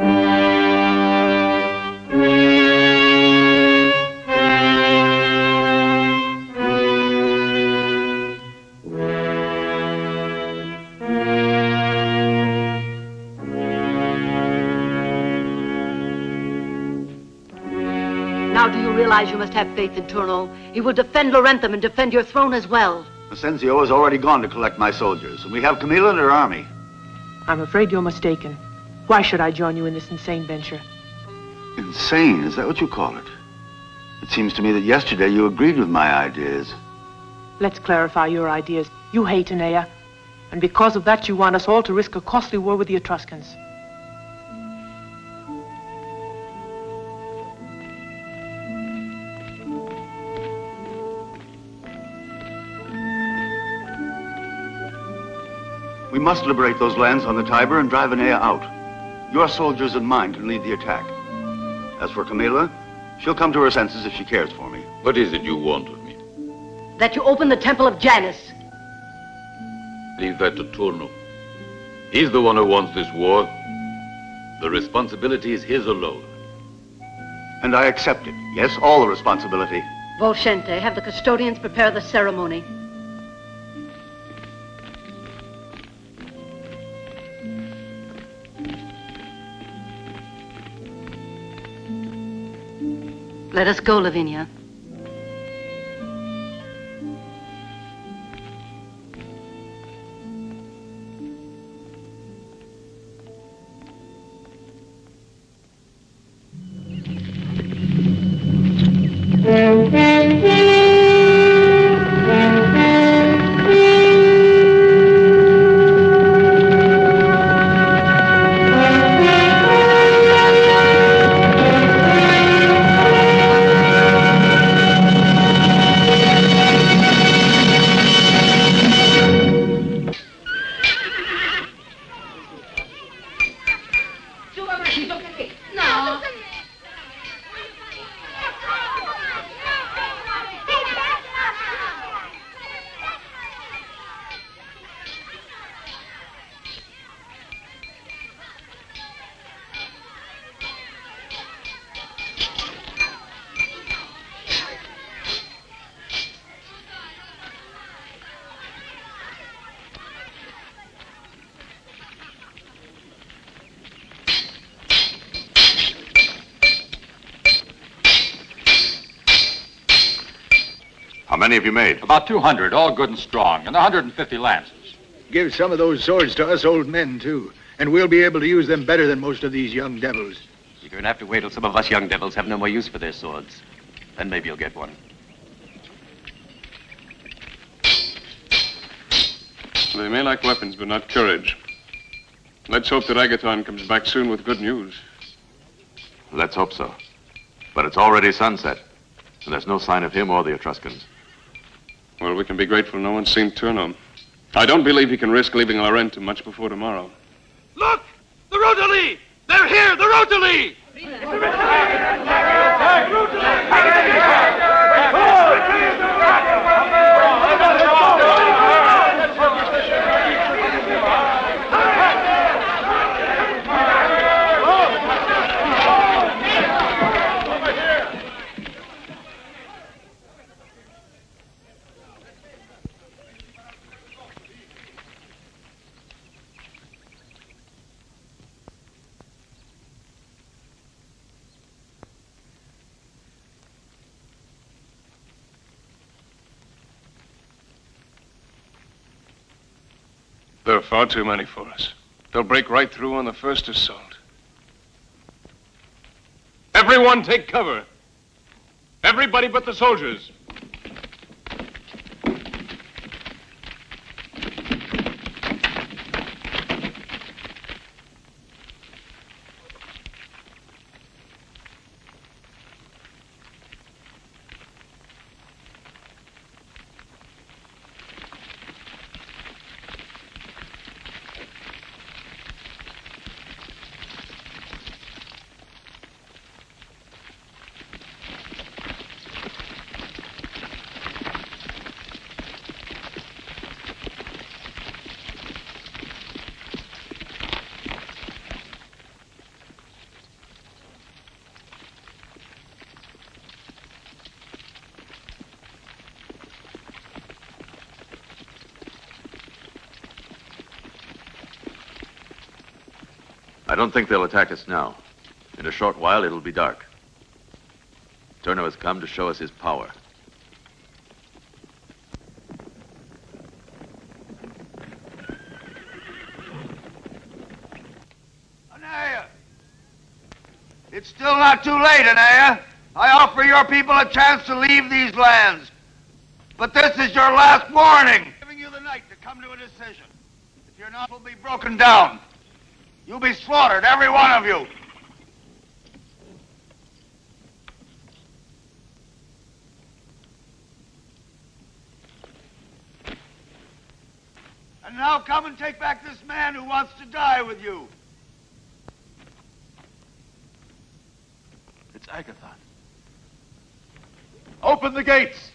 L: Now do you realize you must have faith in Turno? He will defend Laurentum and defend your throne as well.
D: Messencia has already gone to collect my soldiers, and we have Camilla and her army.
I: I'm afraid you're mistaken. Why should I join you in this insane venture?
D: Insane? Is that what you call it? It seems to me that yesterday you agreed with my ideas.
I: Let's clarify your ideas. You hate Enea, and because of that you want us all to risk a costly war with the Etruscans.
D: We must liberate those lands on the Tiber and drive Enea out. Your soldiers and mine can lead the attack. As for Camilla, she'll come to her senses if she cares for me.
K: What is it you want of me?
L: That you open the temple of Janus.
K: Leave that to Turno. He's the one who wants this war. The responsibility is his alone.
P: And I accept it. Yes, all the responsibility.
L: Volsciente, have the custodians prepare the ceremony. Let us go, Lavinia.
B: How many have you made?
N: About 200, all good and strong, and 150 lances.
H: Give some of those swords to us old men, too, and we'll be able to use them better than most of these young devils.
S: You're going to have to wait till some of us young devils have no more use for their swords. Then maybe you'll get one.
O: They may lack weapons, but not courage. Let's hope that Agathon comes back soon with good news.
B: Let's hope so. But it's already sunset, and there's no sign of him or the Etruscans.
O: Well, we can be grateful no one's seen Turno. I don't believe he can risk leaving Laurentum much before tomorrow.
A: Look! The Rotoli! They're here! The Rotoli!
O: There are far too many for us. They'll break right through on the first assault. Everyone take cover. Everybody but the soldiers.
B: I don't think they'll attack us now. In a short while, it'll be dark. Turno has come to show us his power.
R: Enea! It's still not too late, Enea. I offer your people a chance to leave these lands. But this is your last warning. I'm giving you the night to come to a decision. If you're not, will be broken down. You'll be slaughtered, every one of you. And now come and take back this man who wants to die with you.
T: It's Agathon.
R: Open the gates.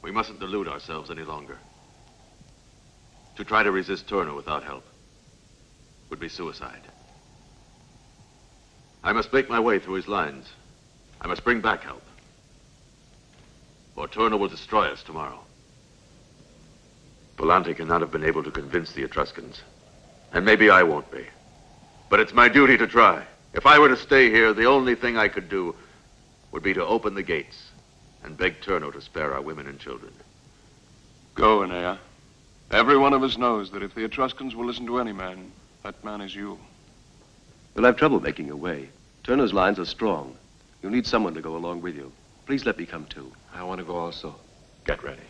B: We mustn't delude ourselves any longer. To try to resist Turner without help would be suicide. I must make my way through his lines. I must bring back help. Or Turner will destroy us tomorrow. Volante cannot have been able to convince the Etruscans. And maybe I won't be. But it's my duty to try. If I were to stay here, the only thing I could do would be to open the gates and beg Turno to spare our women and children.
O: Go, Enea. Every one of us knows that if the Etruscans will listen to any man, that man is you.
M: You'll have trouble making your way. Turner's lines are strong. You'll need someone to go along with you. Please let me come too.
C: I want to go also.
B: Get ready.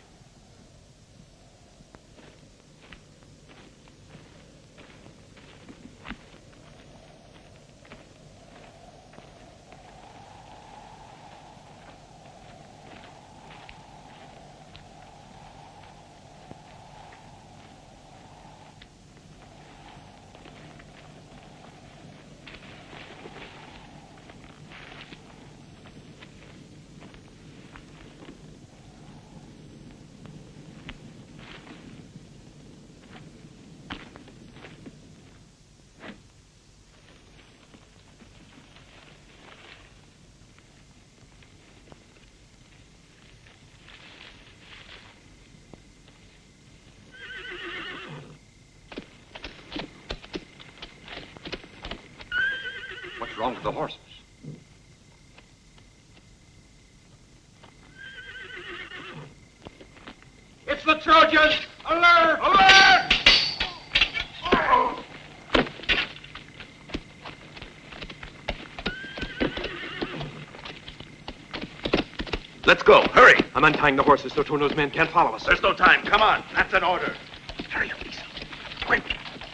N: What's wrong with the horses?
A: It's the Trojans! Alert! Alert!
B: Let's go. Hurry.
C: I'm untying the horses so Turno's men can't follow us.
B: There's no time. Come on. That's an order.
C: Hurry up, Lisa. Quick.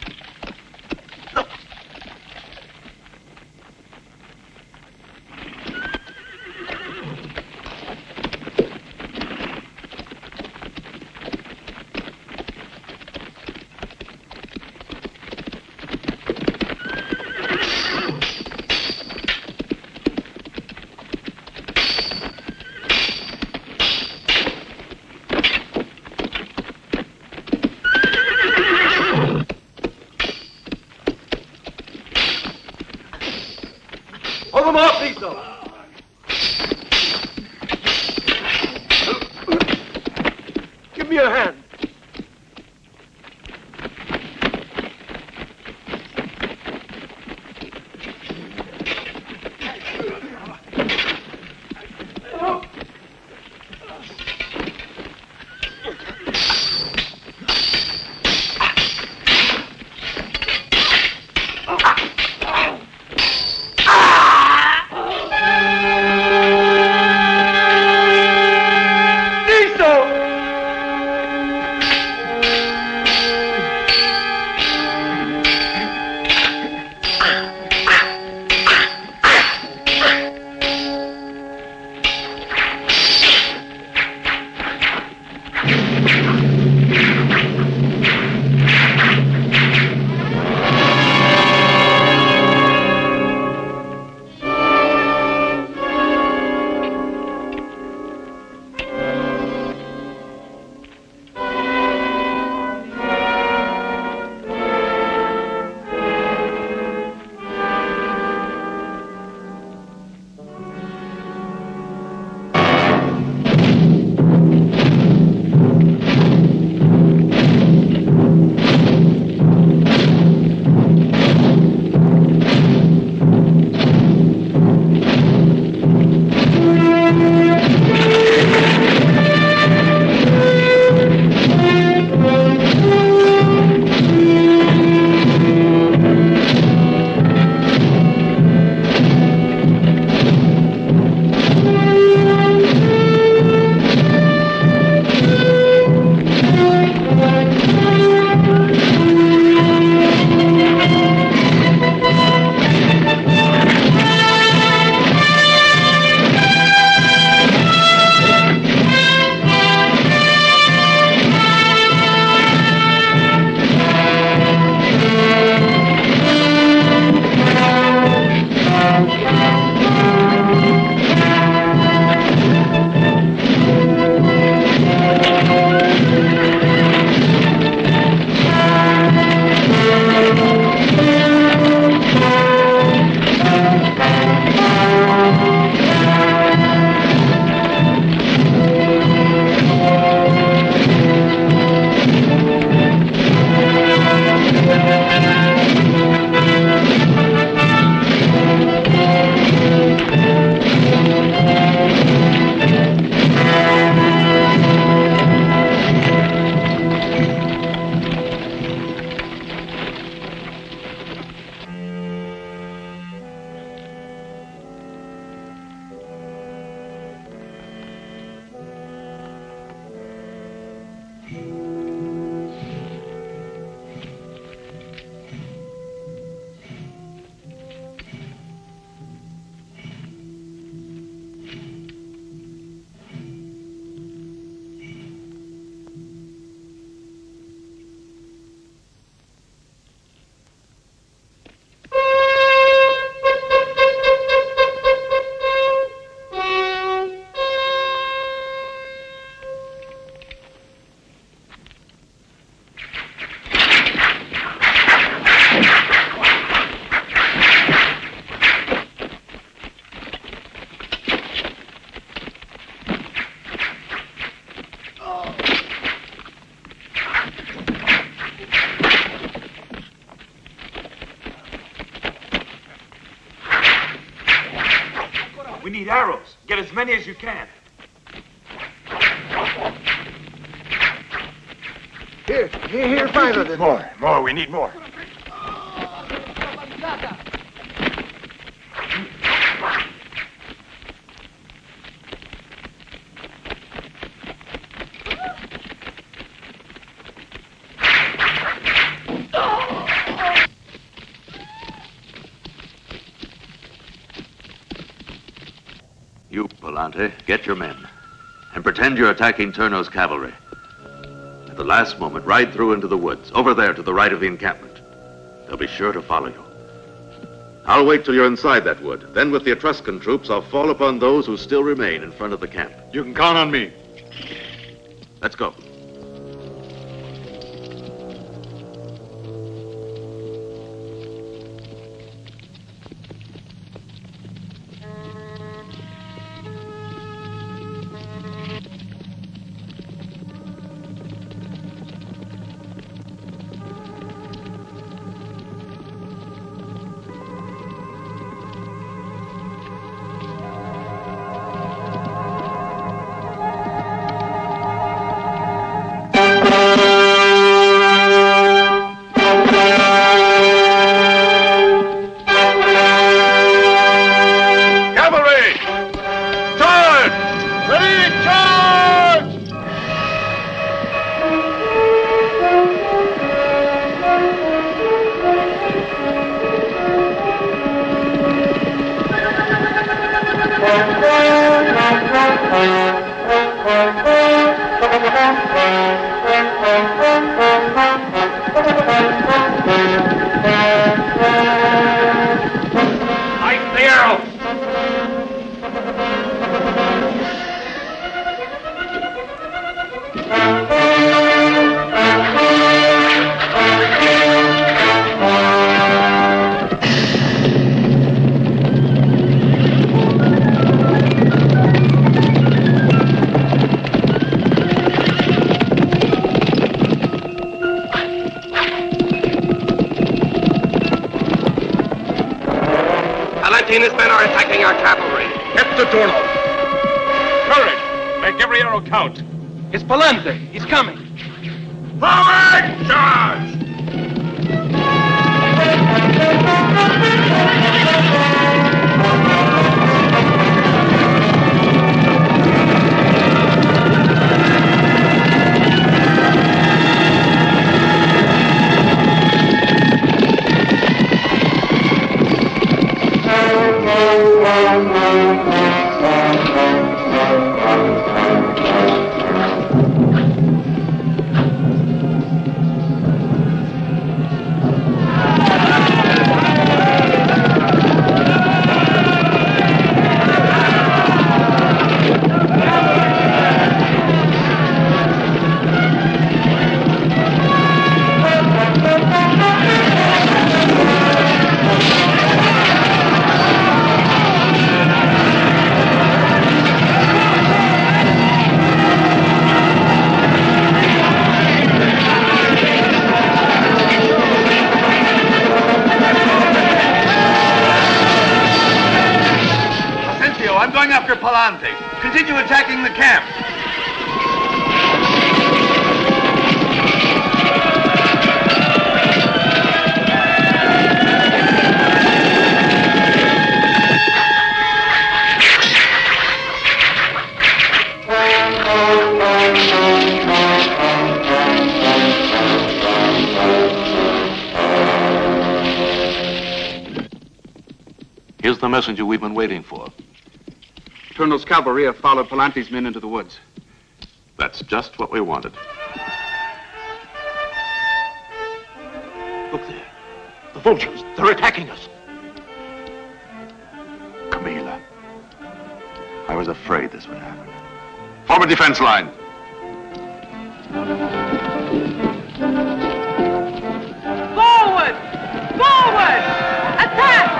A: Hold them off, Lisa! Give me a hand.
S: We need arrows. Get as many as you can.
P: Here, 5 of them.
S: More. We need more.
B: You, Palante, get your men and pretend you're attacking Turno's cavalry. At the last moment, ride through into the woods, over there to the right of the encampment. They'll be sure to follow you. I'll wait till you're inside that wood. Then with the Etruscan troops, I'll fall upon those who still remain in front of the camp.
H: You can count on me.
B: Let's go.
C: His men are attacking our cavalry.
S: Get to Turno. Courage! Make every arrow count.
Q: It's Palante. He's coming.
S: Forward! Charge!
T: the messenger we've been waiting for.
E: Turno's cavalry have followed Palante's men into the woods.
B: That's just what we wanted.
T: Look there. The vultures. They're attacking us.
D: Camilla. I was afraid this would happen.
B: Form a defense line.
I: Forward! Forward! Attack!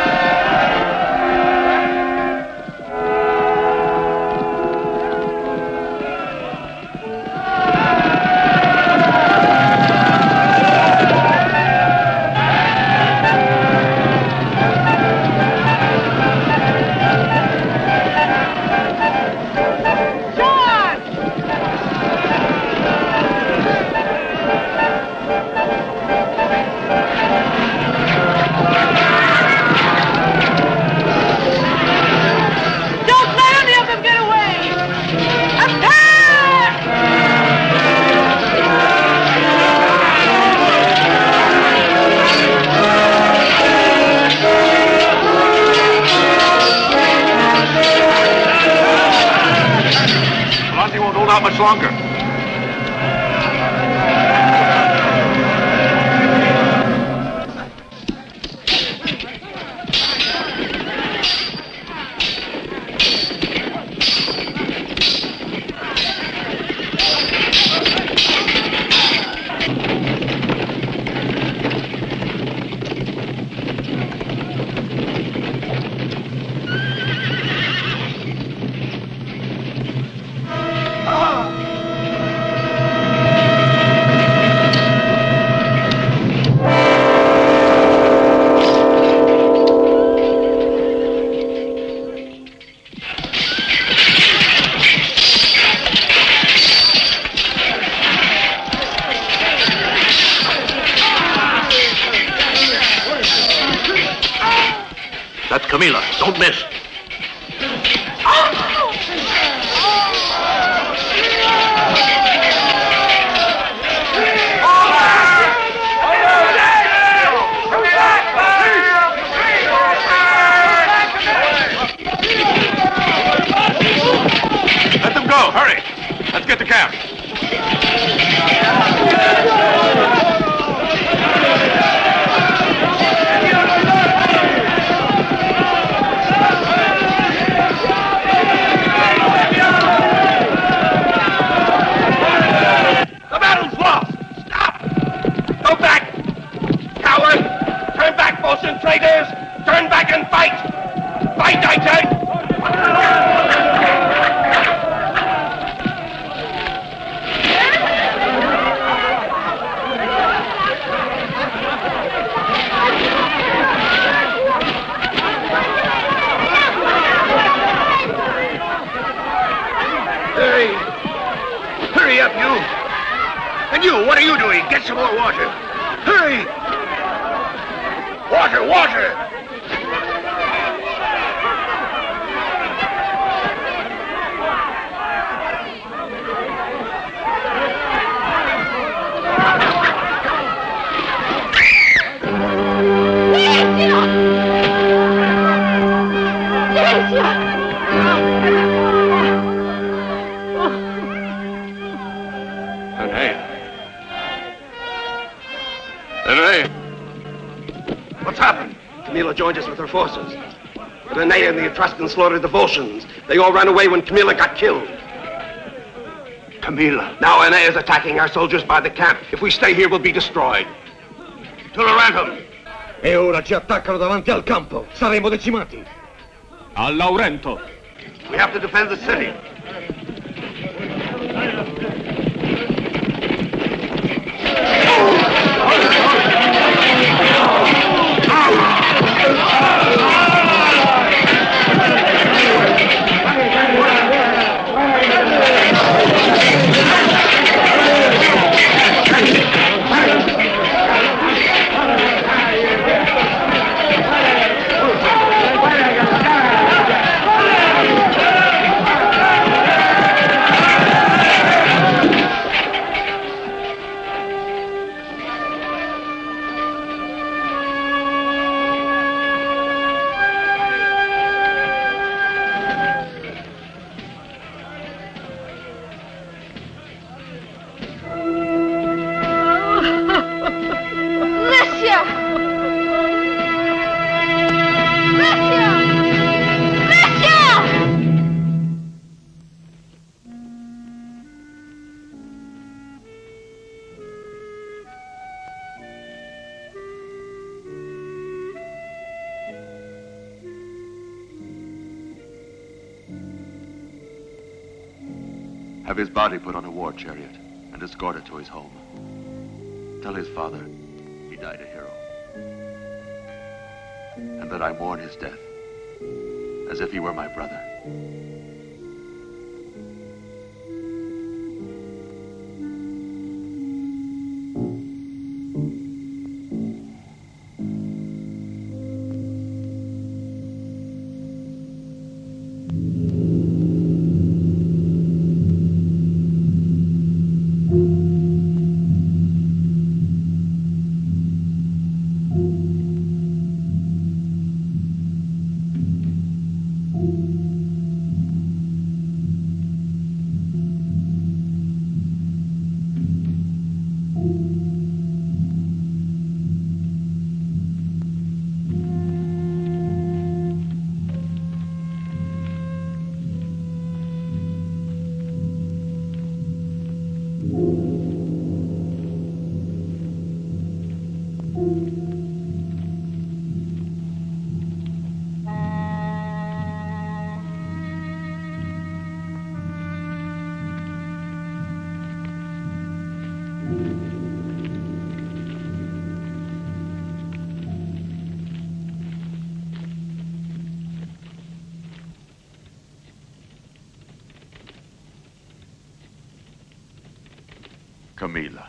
B: Not much longer.
T: That's Camilla. Don't miss.
B: Let them go. Hurry. Let's get to camp.
C: Traitors! Turn back and fight! Fight, I tell you! Hurry! Hurry up, you! And you, what are you doing? Get some more water! Hurry! Water, water! What's happened? Camilla joined us with her forces. But Enea and the Etruscans slaughtered the Volscians. They all ran away when Camilla got killed.
R: Camilla.
C: Now Enea is attacking our soldiers by the camp. If we stay here, we'll be destroyed. To Laurentum.
R: E ora ci attaccano davanti al campo. Saremo decimati.
E: A Laurento.
C: We have to defend the city.
B: Have his body put on a war chariot and escorted to his home. Tell his father he died a hero. And that I mourn his death as if he were my brother. Camilla.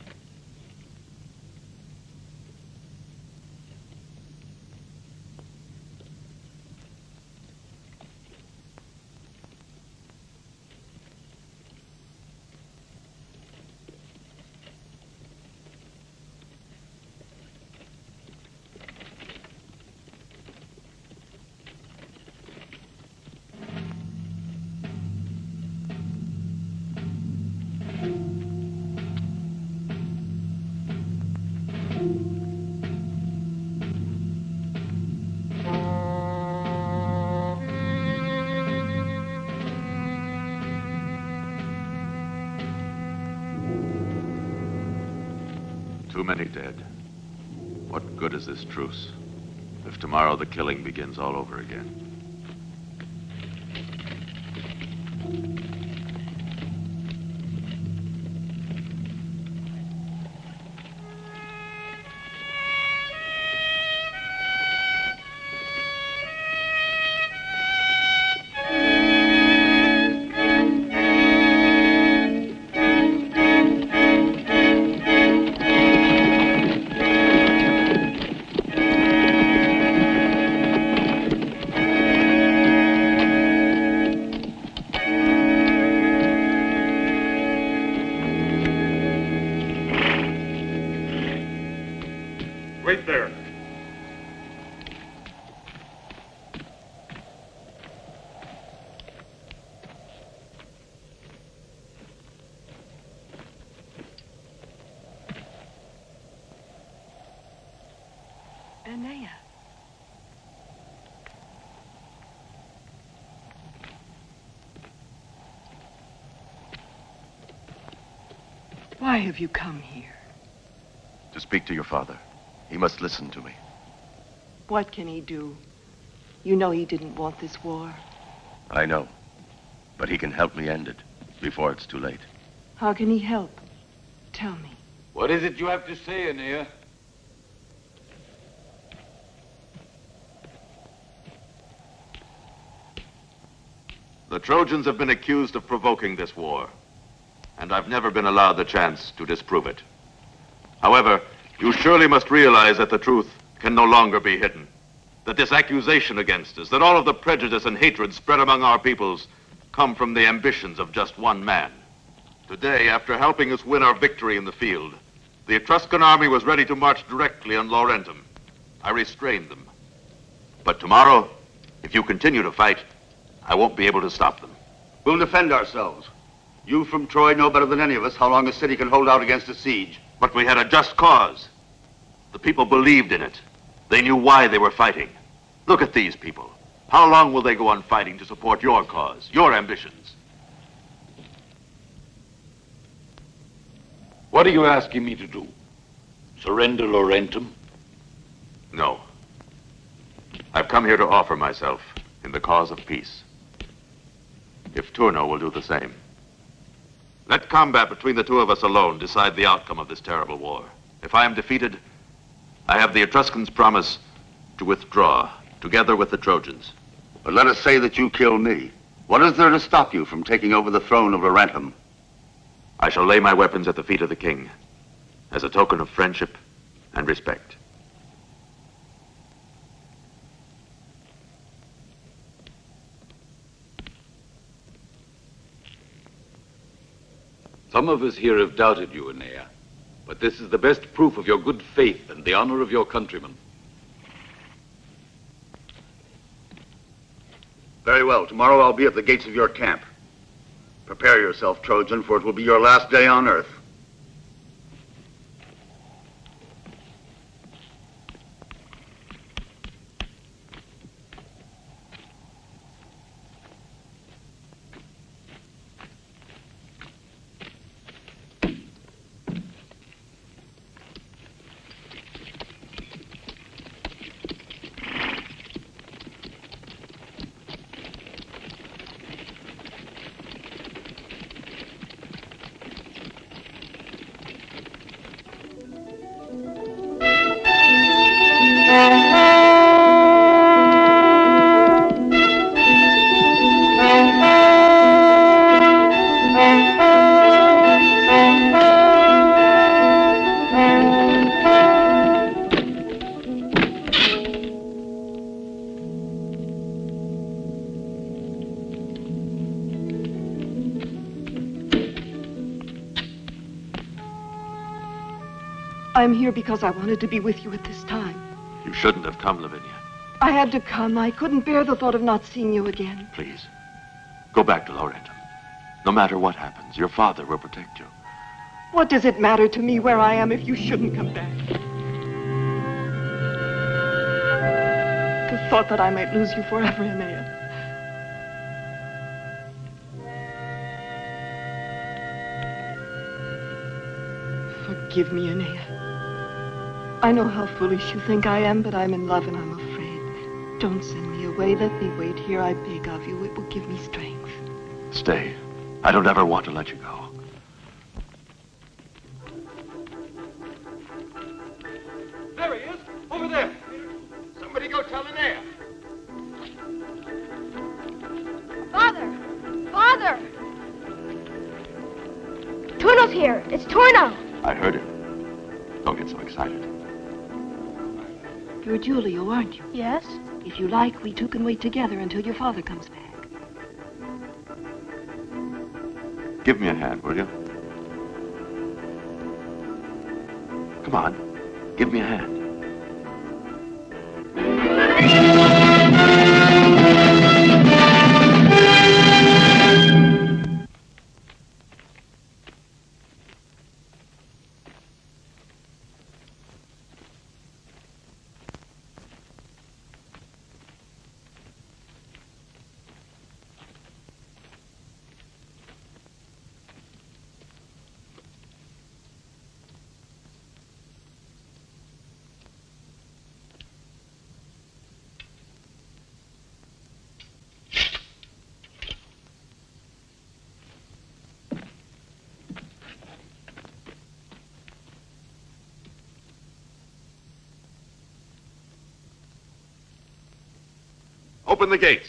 B: Too many dead. What good is this truce if tomorrow the killing begins all over again?
A: Wait there.
J: Enea. Why have you come here?
M: To speak to your father. He must listen to me.
J: What can he do? You know he didn't want this war.
M: I know. But he can help me end it before it's too late.
J: How can he help? Tell me.
K: What is it you have to say, Enea?
B: The Trojans have been accused of provoking this war, and I've never been allowed the chance to disprove it. However, you surely must realize that the truth can no longer be hidden. That this accusation against us, that all of the prejudice and hatred spread among our peoples come from the ambitions of just one man. Today, after helping us win our victory in the field, the Etruscan army was ready to march directly on Laurentum. I restrained them. But tomorrow, if you continue to fight, I won't be able to stop them.
D: We'll defend ourselves. You from Troy know better than any of us how long a city can hold out against a siege.
B: But we had a just cause. The people believed in it. They knew why they were fighting. Look at these people. How long will they go on fighting to support your cause, your ambitions?
K: What are you asking me to do? Surrender Laurentum?
B: No. I've come here to offer myself in the cause of peace. If Turno will do the same. Let combat between the two of us alone decide the outcome of this terrible war. If I am defeated, I have the Etruscans' promise to withdraw, together with the Trojans.
D: But let us say that you kill me. What is there to stop you from taking over the throne of Laurentum?
B: I shall lay my weapons at the feet of the king, as a token of friendship and respect.
K: Some of us here have doubted you, Enea, but this is the best proof of your good faith and the honor of your countrymen.
D: Very well. Tomorrow I'll be at the gates of your camp. Prepare yourself, Trojan, for it will be your last day on earth.
J: I'm here because I wanted to be with you at this time.
B: You shouldn't have come, Lavinia.
J: I had to come. I couldn't bear the thought of not seeing you again.
B: Please, go back to Laurentum. No matter what happens, your father will protect you.
J: What does it matter to me where I am if you shouldn't come back? The thought that I might lose you forever, Enea. Forgive me, Enea. I know how foolish you think I am, but I'm in love and I'm afraid. Don't send me away. Let me wait here, I beg of you. It will give me strength.
B: Stay. I don't ever want to let you go.
Q: There he is, over there. Somebody go tell Enea.
G: Father! Father! Turno's here. It's Turno.
B: I heard him. Don't get so excited.
J: You're Giulio, aren't you?
G: Yes?
J: If you like, we two can wait together until your father comes back.
B: Give me a hand, will you? Come on, give me a hand. Open the gates.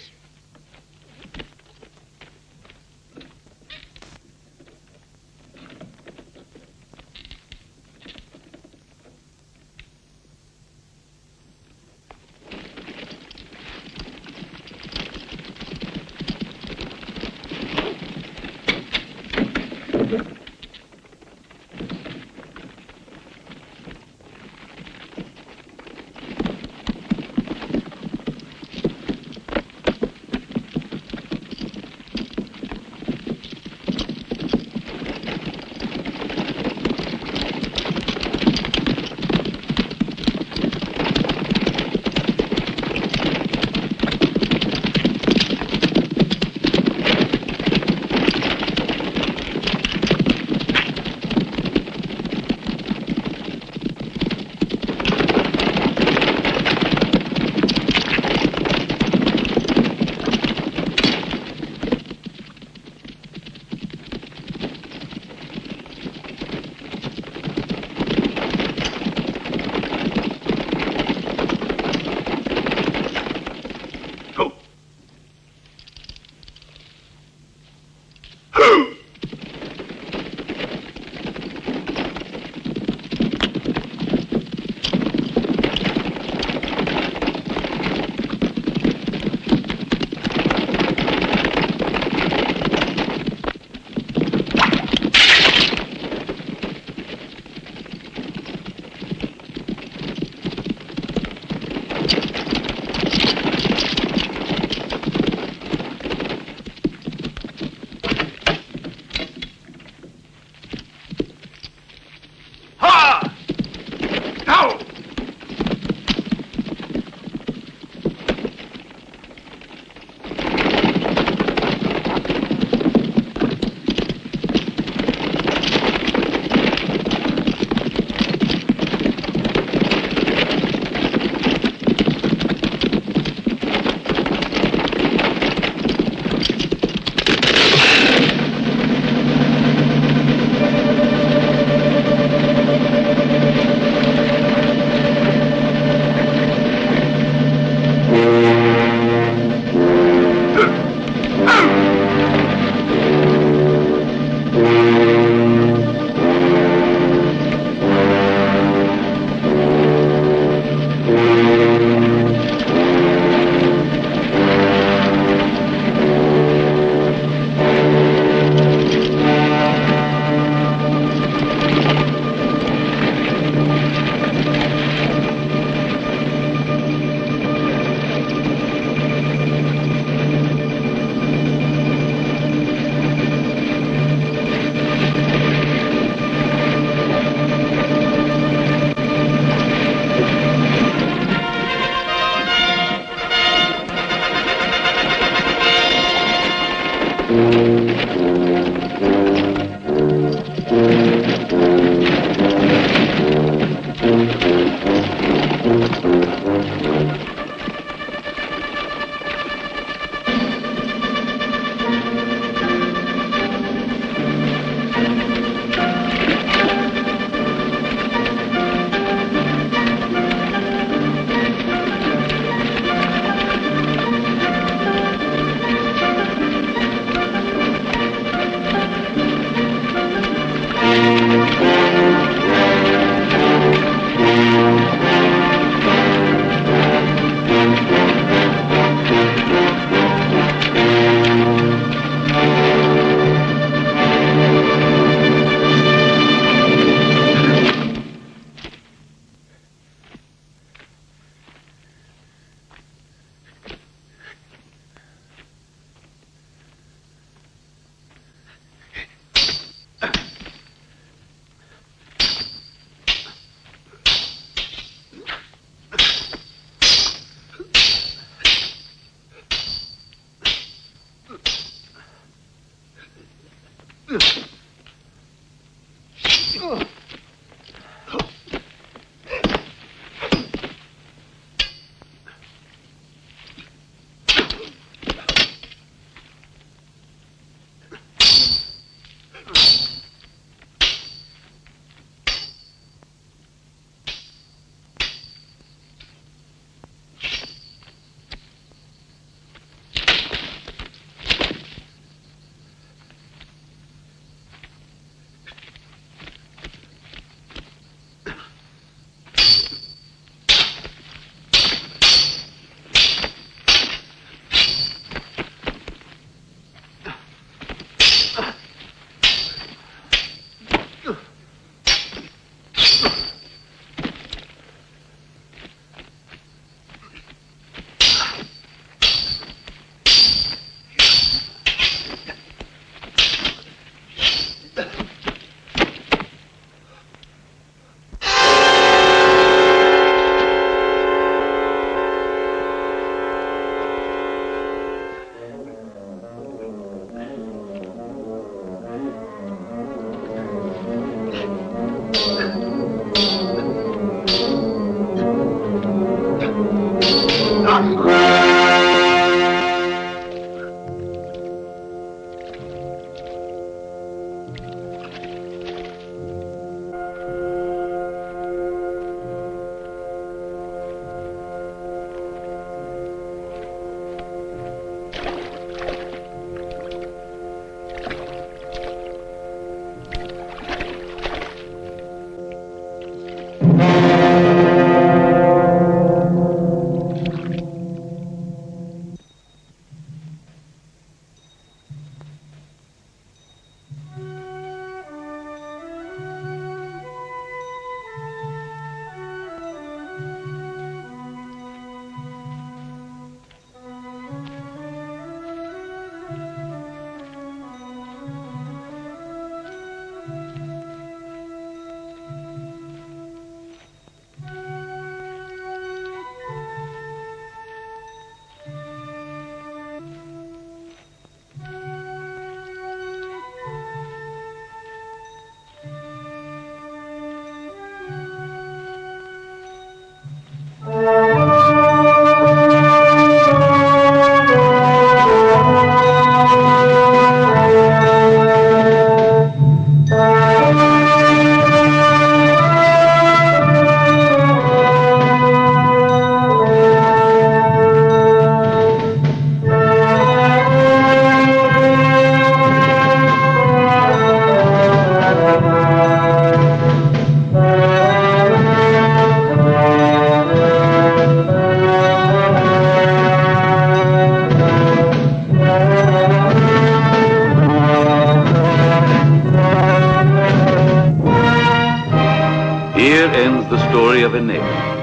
K: Of Aeneas.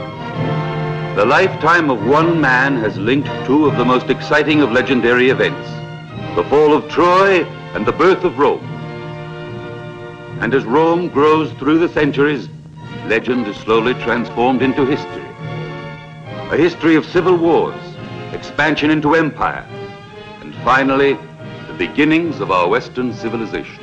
K: The lifetime of one man has linked two of the most exciting of legendary events, the fall of Troy and the birth of Rome. And as Rome grows through the centuries, legend is slowly transformed into history. A history of civil wars, expansion into empire, and finally, the beginnings of our Western civilization.